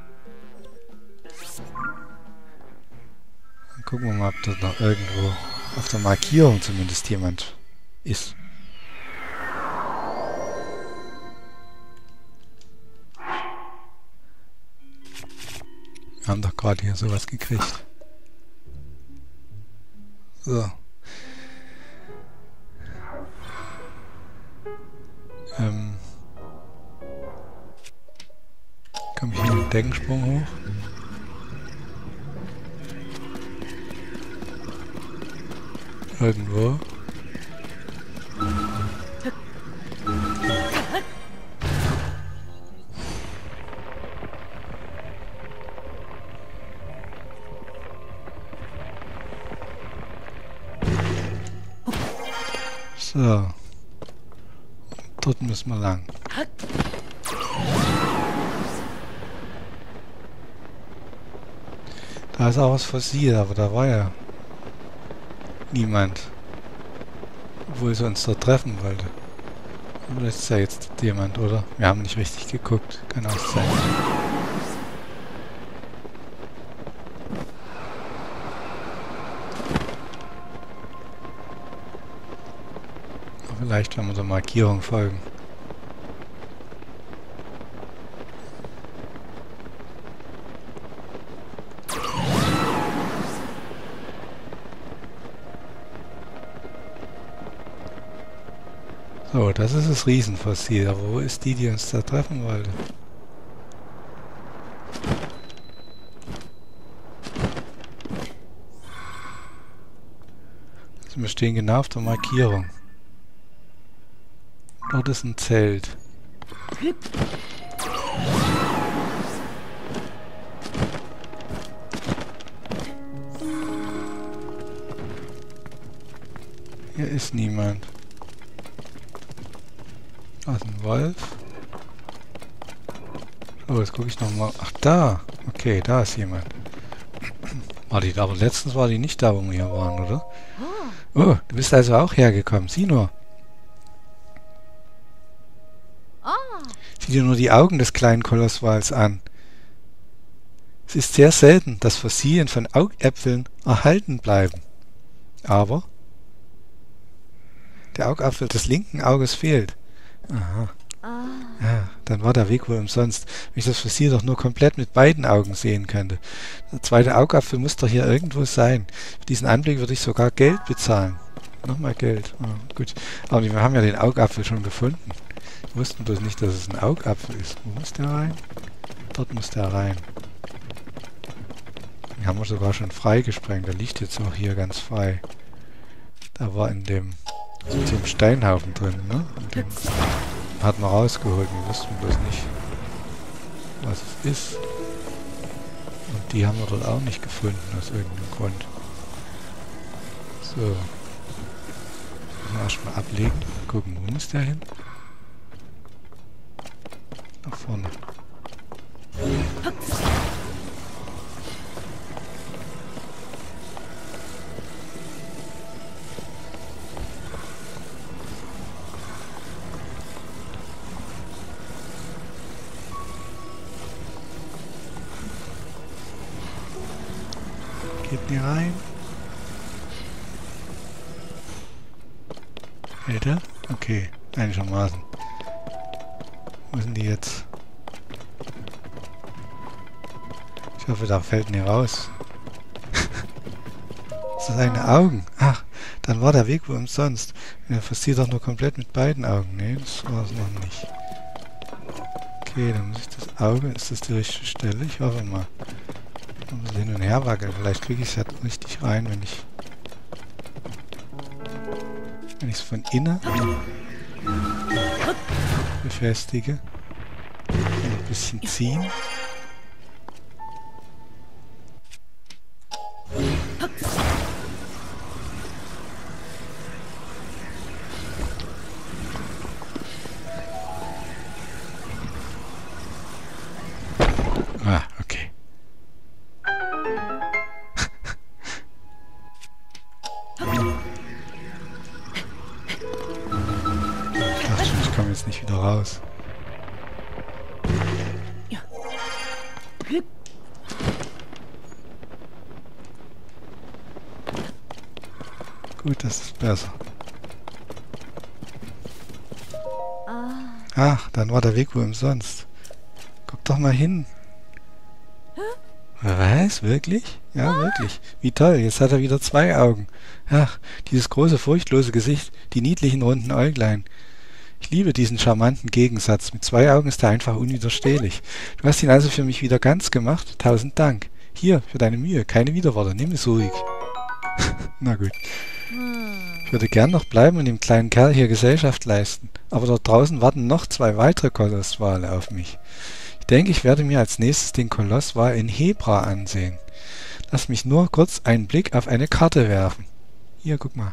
S1: Dann gucken wir mal, ob dort noch irgendwo auf der Markierung zumindest jemand ist. Wir haben doch gerade hier sowas gekriegt. So. Komme ich hier mit dem Deckensprung hoch? Irgendwo. So. Dort müssen wir lang. Da ist auch was Fossil, aber da war ja niemand. Obwohl sie uns dort treffen wollte. Aber das ist ja jetzt jemand, oder? Wir haben nicht richtig geguckt. Kann auch sein. Vielleicht, wenn wir der Markierung folgen. So, das ist das Riesenfossil. Aber wo ist die uns da treffen wollte? Also wir stehen genau auf der Markierung. Dort ist ein Zelt. Hier ist niemand. Da ist ein Wolf. So, jetzt gucke ich nochmal. Ach, da. Okay, da ist jemand. War die da? Aber letztens war die nicht da, wo wir hier waren, oder? Oh, du bist also auch hergekommen. Sieh nur. Sieh dir nur die Augen des kleinen Kolosswals an. Es ist sehr selten, dass Fossilien von Augäpfeln erhalten bleiben. Aber der Augapfel des linken Auges fehlt. Aha. Ja, dann war der Weg wohl umsonst. Wenn ich das Fossil doch nur komplett mit beiden Augen sehen könnte. Der zweite Augapfel muss doch hier irgendwo sein. Für diesen Anblick würde ich sogar Geld bezahlen. Nochmal Geld. Oh, gut. Aber wir haben ja den Augapfel schon gefunden. Wir wussten bloß nicht, dass es ein Augapfel ist. Wo muss der rein? Dort muss der rein. Den haben wir sogar schon freigesprengt. Der liegt jetzt auch hier ganz frei. Da war in dem Steinhaufen drin, ne? hat man rausgeholt. Wir wussten bloß nicht, was es ist. Und die haben wir dort auch nicht gefunden, aus irgendeinem Grund. So. Müssen wir erstmal ablegen. Gucken, wo muss der hin? Nach vorne. Geht nie rein. Hält er? Okay, einigermaßen. Wo sind die jetzt? Ich hoffe, da fällt nie raus. Ist das seine Augen? Ach, dann war der Weg wo umsonst. Er versieht doch nur komplett mit beiden Augen. Nee, das war es noch nicht. Okay, dann muss ich das Auge... Ist das die richtige Stelle? Ich hoffe mal. Ich muss hin und her wackeln. Vielleicht kriege ich es ja richtig rein, wenn ich es von innen befestige. Ein bisschen ziehen. Ah, okay. Ich dachte schon, ich komme jetzt nicht wieder raus. Gut, das ist besser. Ach, dann war der Weg wohl umsonst. Guck doch mal hin. Was? Wirklich? Ja, wirklich. Wie toll, jetzt hat er wieder 2 Augen. Ach, dieses große, furchtlose Gesicht, die niedlichen, runden Äuglein. Ich liebe diesen charmanten Gegensatz. Mit 2 Augen ist er einfach unwiderstehlich. Du hast ihn also für mich wieder ganz gemacht. 1000 Dank. Hier, für deine Mühe. Keine Widerworte. Nimm es ruhig. Na gut. Ich würde gern noch bleiben und dem kleinen Kerl hier Gesellschaft leisten. Aber dort draußen warten noch 2 weitere Kolosswale auf mich. Ich denke, ich werde mir als nächstes den Kolosswal in Hebra ansehen. Lass mich nur kurz einen Blick auf eine Karte werfen. Hier, guck mal.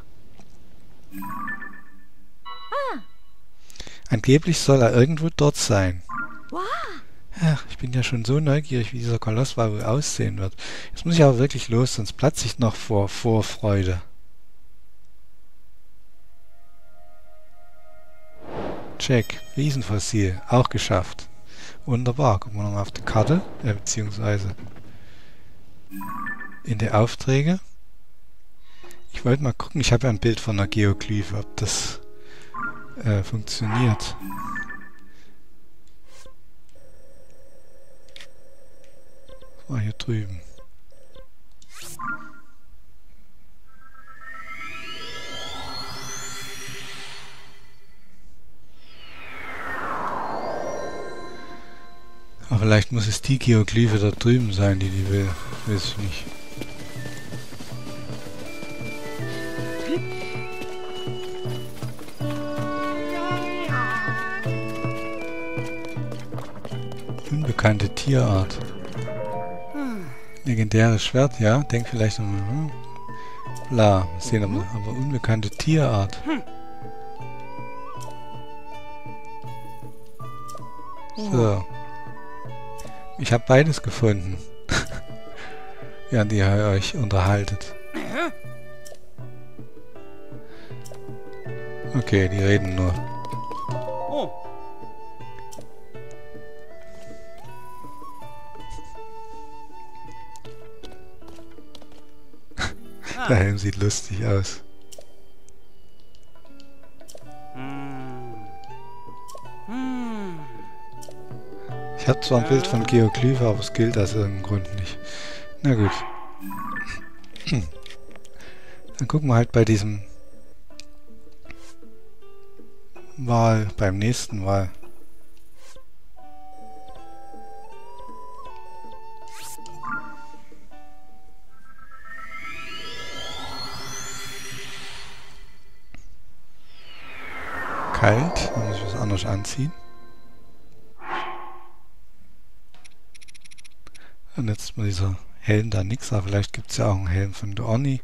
S1: Angeblich soll er irgendwo dort sein. Ach, ich bin ja schon so neugierig, wie dieser Kolosswal wohl aussehen wird. Jetzt muss ich aber wirklich los, sonst platze ich noch vor Vorfreude. Check. Riesenfossil. Auch geschafft. Wunderbar. Gucken wir nochmal auf die Karte, beziehungsweise in die Aufträge. Ich wollte mal gucken, ich habe ja ein Bild von einer Geoglyphe, ob das funktioniert. Das war hier drüben. Aber vielleicht muss es die Geoglyphe da drüben sein, die will. Weiß ich nicht. Unbekannte Tierart. Legendäres Schwert, ja. Denk vielleicht nochmal. Bla, wir sehen aber unbekannte Tierart. So. Ich habe beides gefunden. Während ihr euch unterhaltet. Okay, die reden nur. Der Helm sieht lustig aus. Ich habe zwar ein Bild von Geoglyphe, aber es gilt aus irgendeinem Grund nicht. Na gut. Dann gucken wir halt bei diesem Wal, beim nächsten Wal. kalt, dann muss ich was anderes anziehen. Und jetzt mit dieser Helm da nix, aber vielleicht gibt es ja auch einen Helm von der Orni.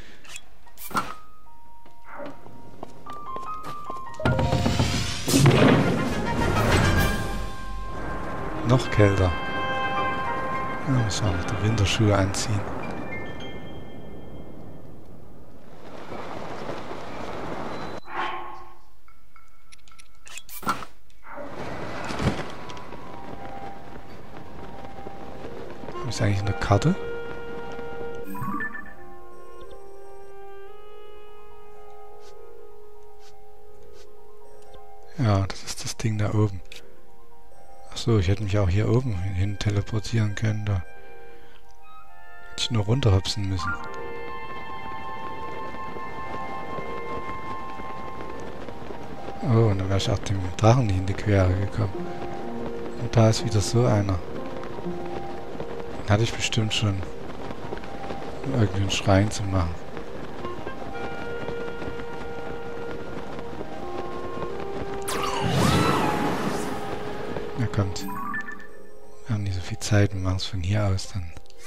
S1: Noch kälter. Ja, muss auch noch die Winterschuhe anziehen. Ist eigentlich eine Karte? Ja, das ist das Ding da oben. Achso, ich hätte mich auch hier oben hin teleportieren können. Da hätte ich nur runterhopsen müssen. Oh, und dann wäre ich auch dem Drachen nicht in die Quere gekommen. Und da ist wieder so einer. Den hatte ich bestimmt schon, um irgendwie einen Schrein zu machen. Na kommt. Wir haben nicht so viel Zeit, wir machen es von hier aus, dann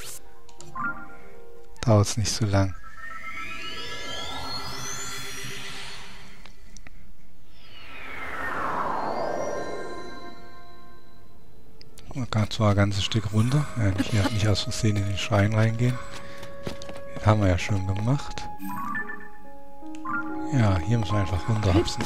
S1: dauert es nicht so lang. Man kann zwar ein ganzes Stück runter, hier nicht aus Versehen in den Schrein reingehen. Den haben wir ja schon gemacht. Ja, hier müssen wir einfach runterhopsen.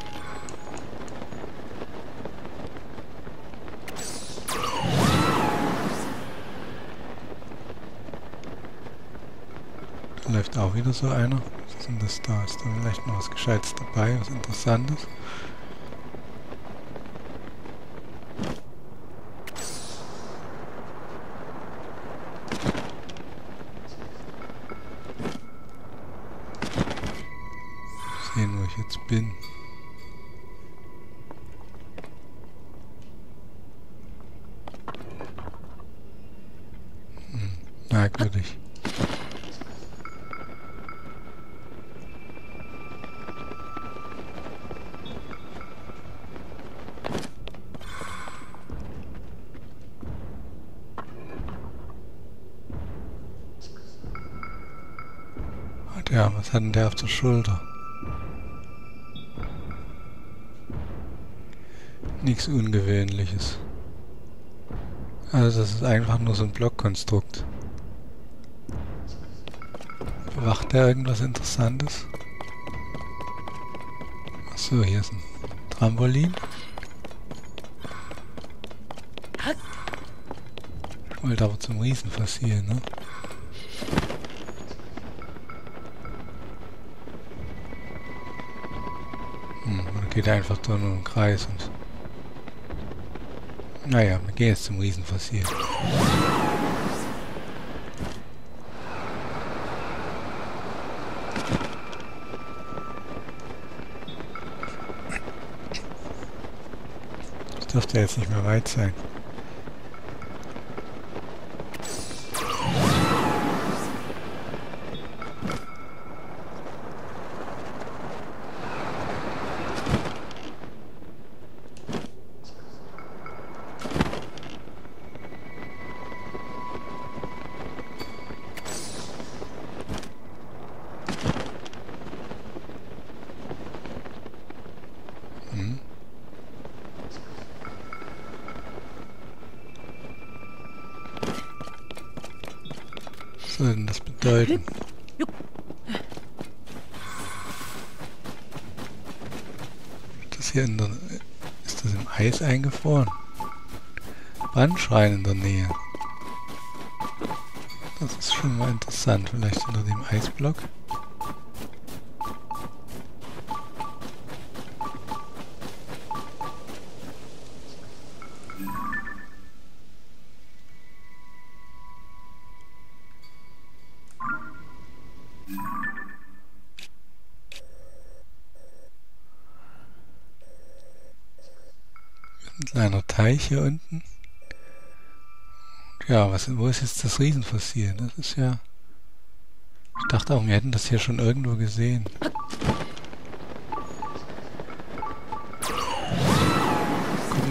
S1: Da läuft auch wieder so einer. Was ist denn das da? Ist da vielleicht noch was Gescheites dabei, was Interessantes? Sehen, wo ich jetzt bin. Merkwürdig. Ja, was hat denn der auf der Schulter? Nichts Ungewöhnliches. Also das ist einfach nur so ein Blockkonstrukt. Bewacht der irgendwas Interessantes? Achso, hier ist ein Trampolin. Ich wollte aber zum Riesenfossil, ne? Man geht einfach da nur im Kreis und... Naja, wir gehen jetzt zum Riesenfossil. Das dürfte jetzt nicht mehr weit sein. Was soll denn das bedeuten? Das hier in der... Ist das im Eis eingefroren? Brandschrein in der Nähe. Das ist schon mal interessant. Vielleicht hinter dem Eisblock? Ein kleiner Teich hier unten. Ja, wo ist jetzt das Riesenfossil? Das ist ja... Ich dachte auch, wir hätten das hier schon irgendwo gesehen.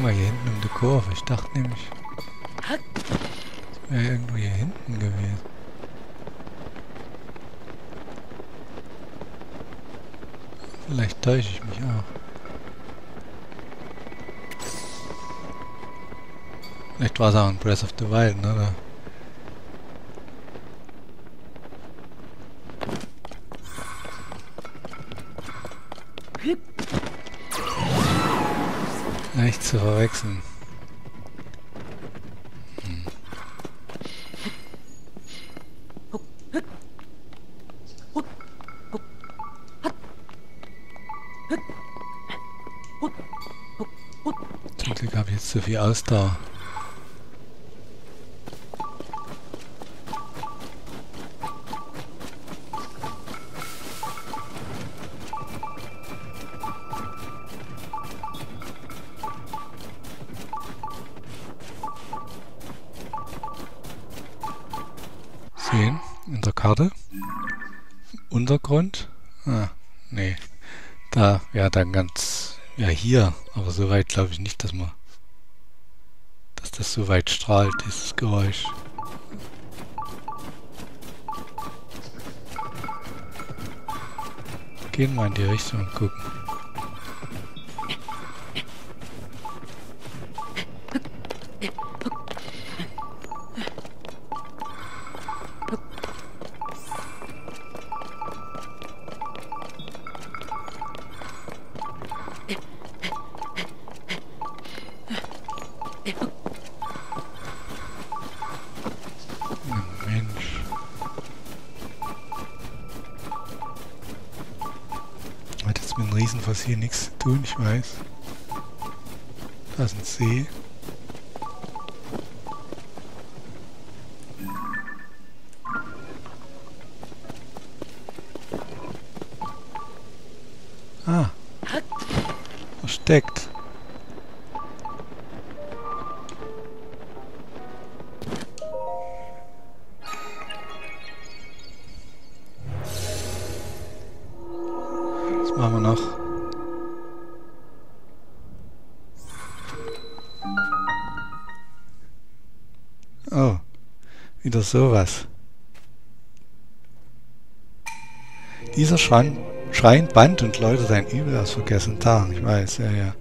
S1: war hier hinten um die Kurve. Ich dachte nämlich, es wäre irgendwo hier hinten gewesen. Vielleicht täusche ich mich auch. Vielleicht war es auch ein Breath of the Wild, oder? Leicht zu verwechseln. Zum Glück habe ich jetzt so viel Ausdauer. Sehen, in der Karte. Untergrund. Ah, nee. Da, ja, dann ganz, ja, hier. Aber so weit glaube ich nicht, dass das so weit strahlt, dieses Geräusch. Gehen wir in die Richtung und gucken. Mensch. Hat jetzt mit dem Riesenfass hier nichts zu tun, ich weiß. Da ist ein See. Ah. Versteckt. Was machen wir noch? Oh, wieder sowas. Dieser Schrein band und läutert ein Übel aus vergessenen Tagen. Ich weiß, ja, ja.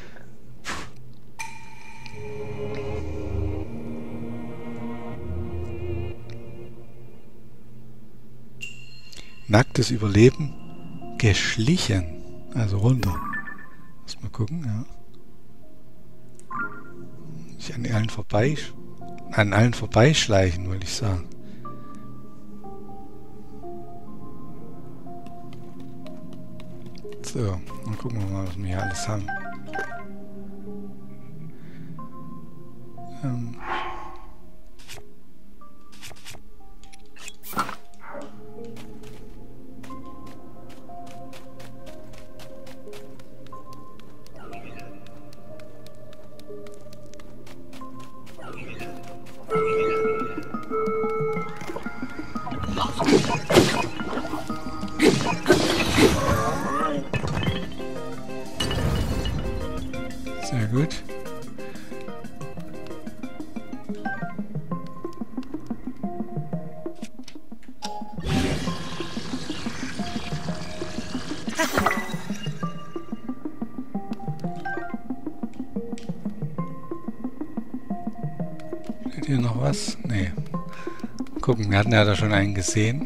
S1: Nacktes Überleben geschlichen. Also runter. Muss mal gucken, ja. Sich an allen vorbeischleichen, wollte ich sagen. So, dann gucken wir mal, was wir hier alles haben. Sehr gut. Steht hier noch was? Nee. Gucken, wir hatten ja da schon einen gesehen.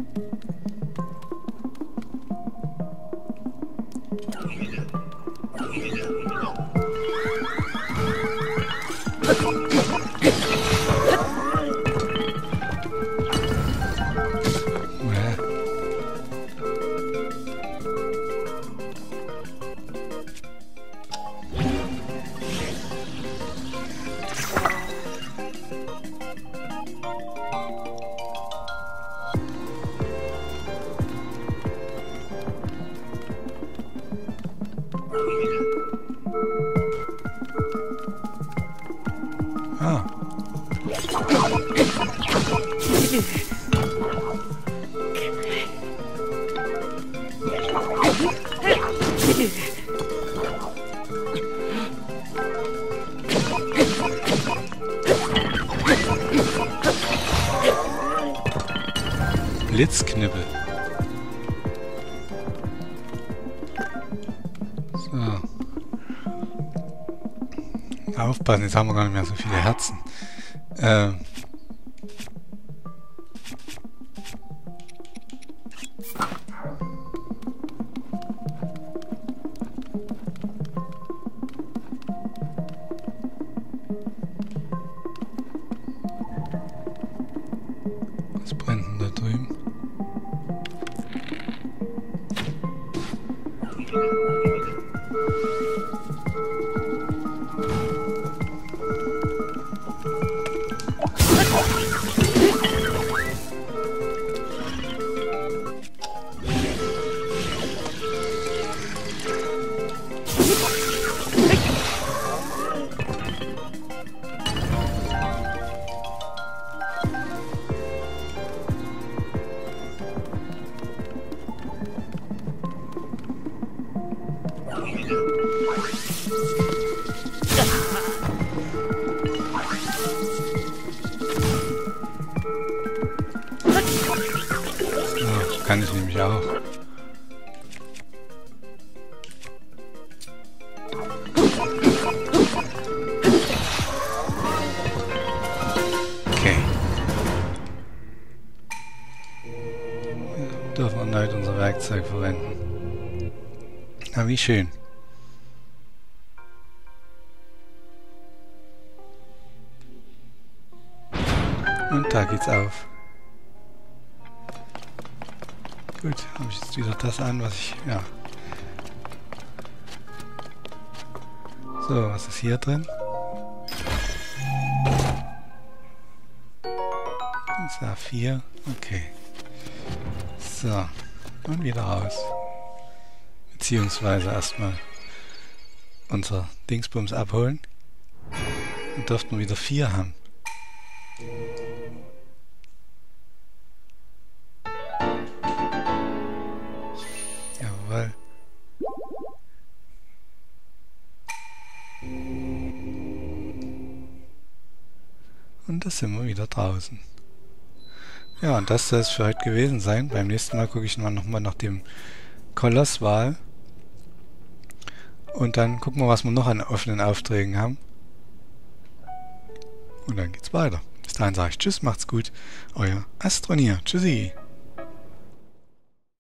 S1: Ah. Blitzknibbel. So. Aufpassen, jetzt haben wir gar nicht mehr so viele Herzen. Was brennt denn da drüben? So, kann ich nämlich auch. Okay. Wir dürfen erneut unser Werkzeug verwenden. Na, wie schön. Und da geht's auf. Gut, habe ich jetzt wieder das an, was ich... ja. So, was ist hier drin? Ein Saphir. Okay. So. Und wieder raus. Beziehungsweise erstmal unser Dingsbums abholen. Dann dürften wir wieder 4 haben. Jawohl. Und da sind wir wieder draußen. Ja, und das soll es für heute gewesen sein. Beim nächsten Mal gucke ich nochmal nach dem Kolosswal. Und dann gucken wir, was wir noch an offenen Aufträgen haben. Und dann geht's weiter. Bis dahin sage ich Tschüss, macht's gut. Euer Astronier. Tschüssi.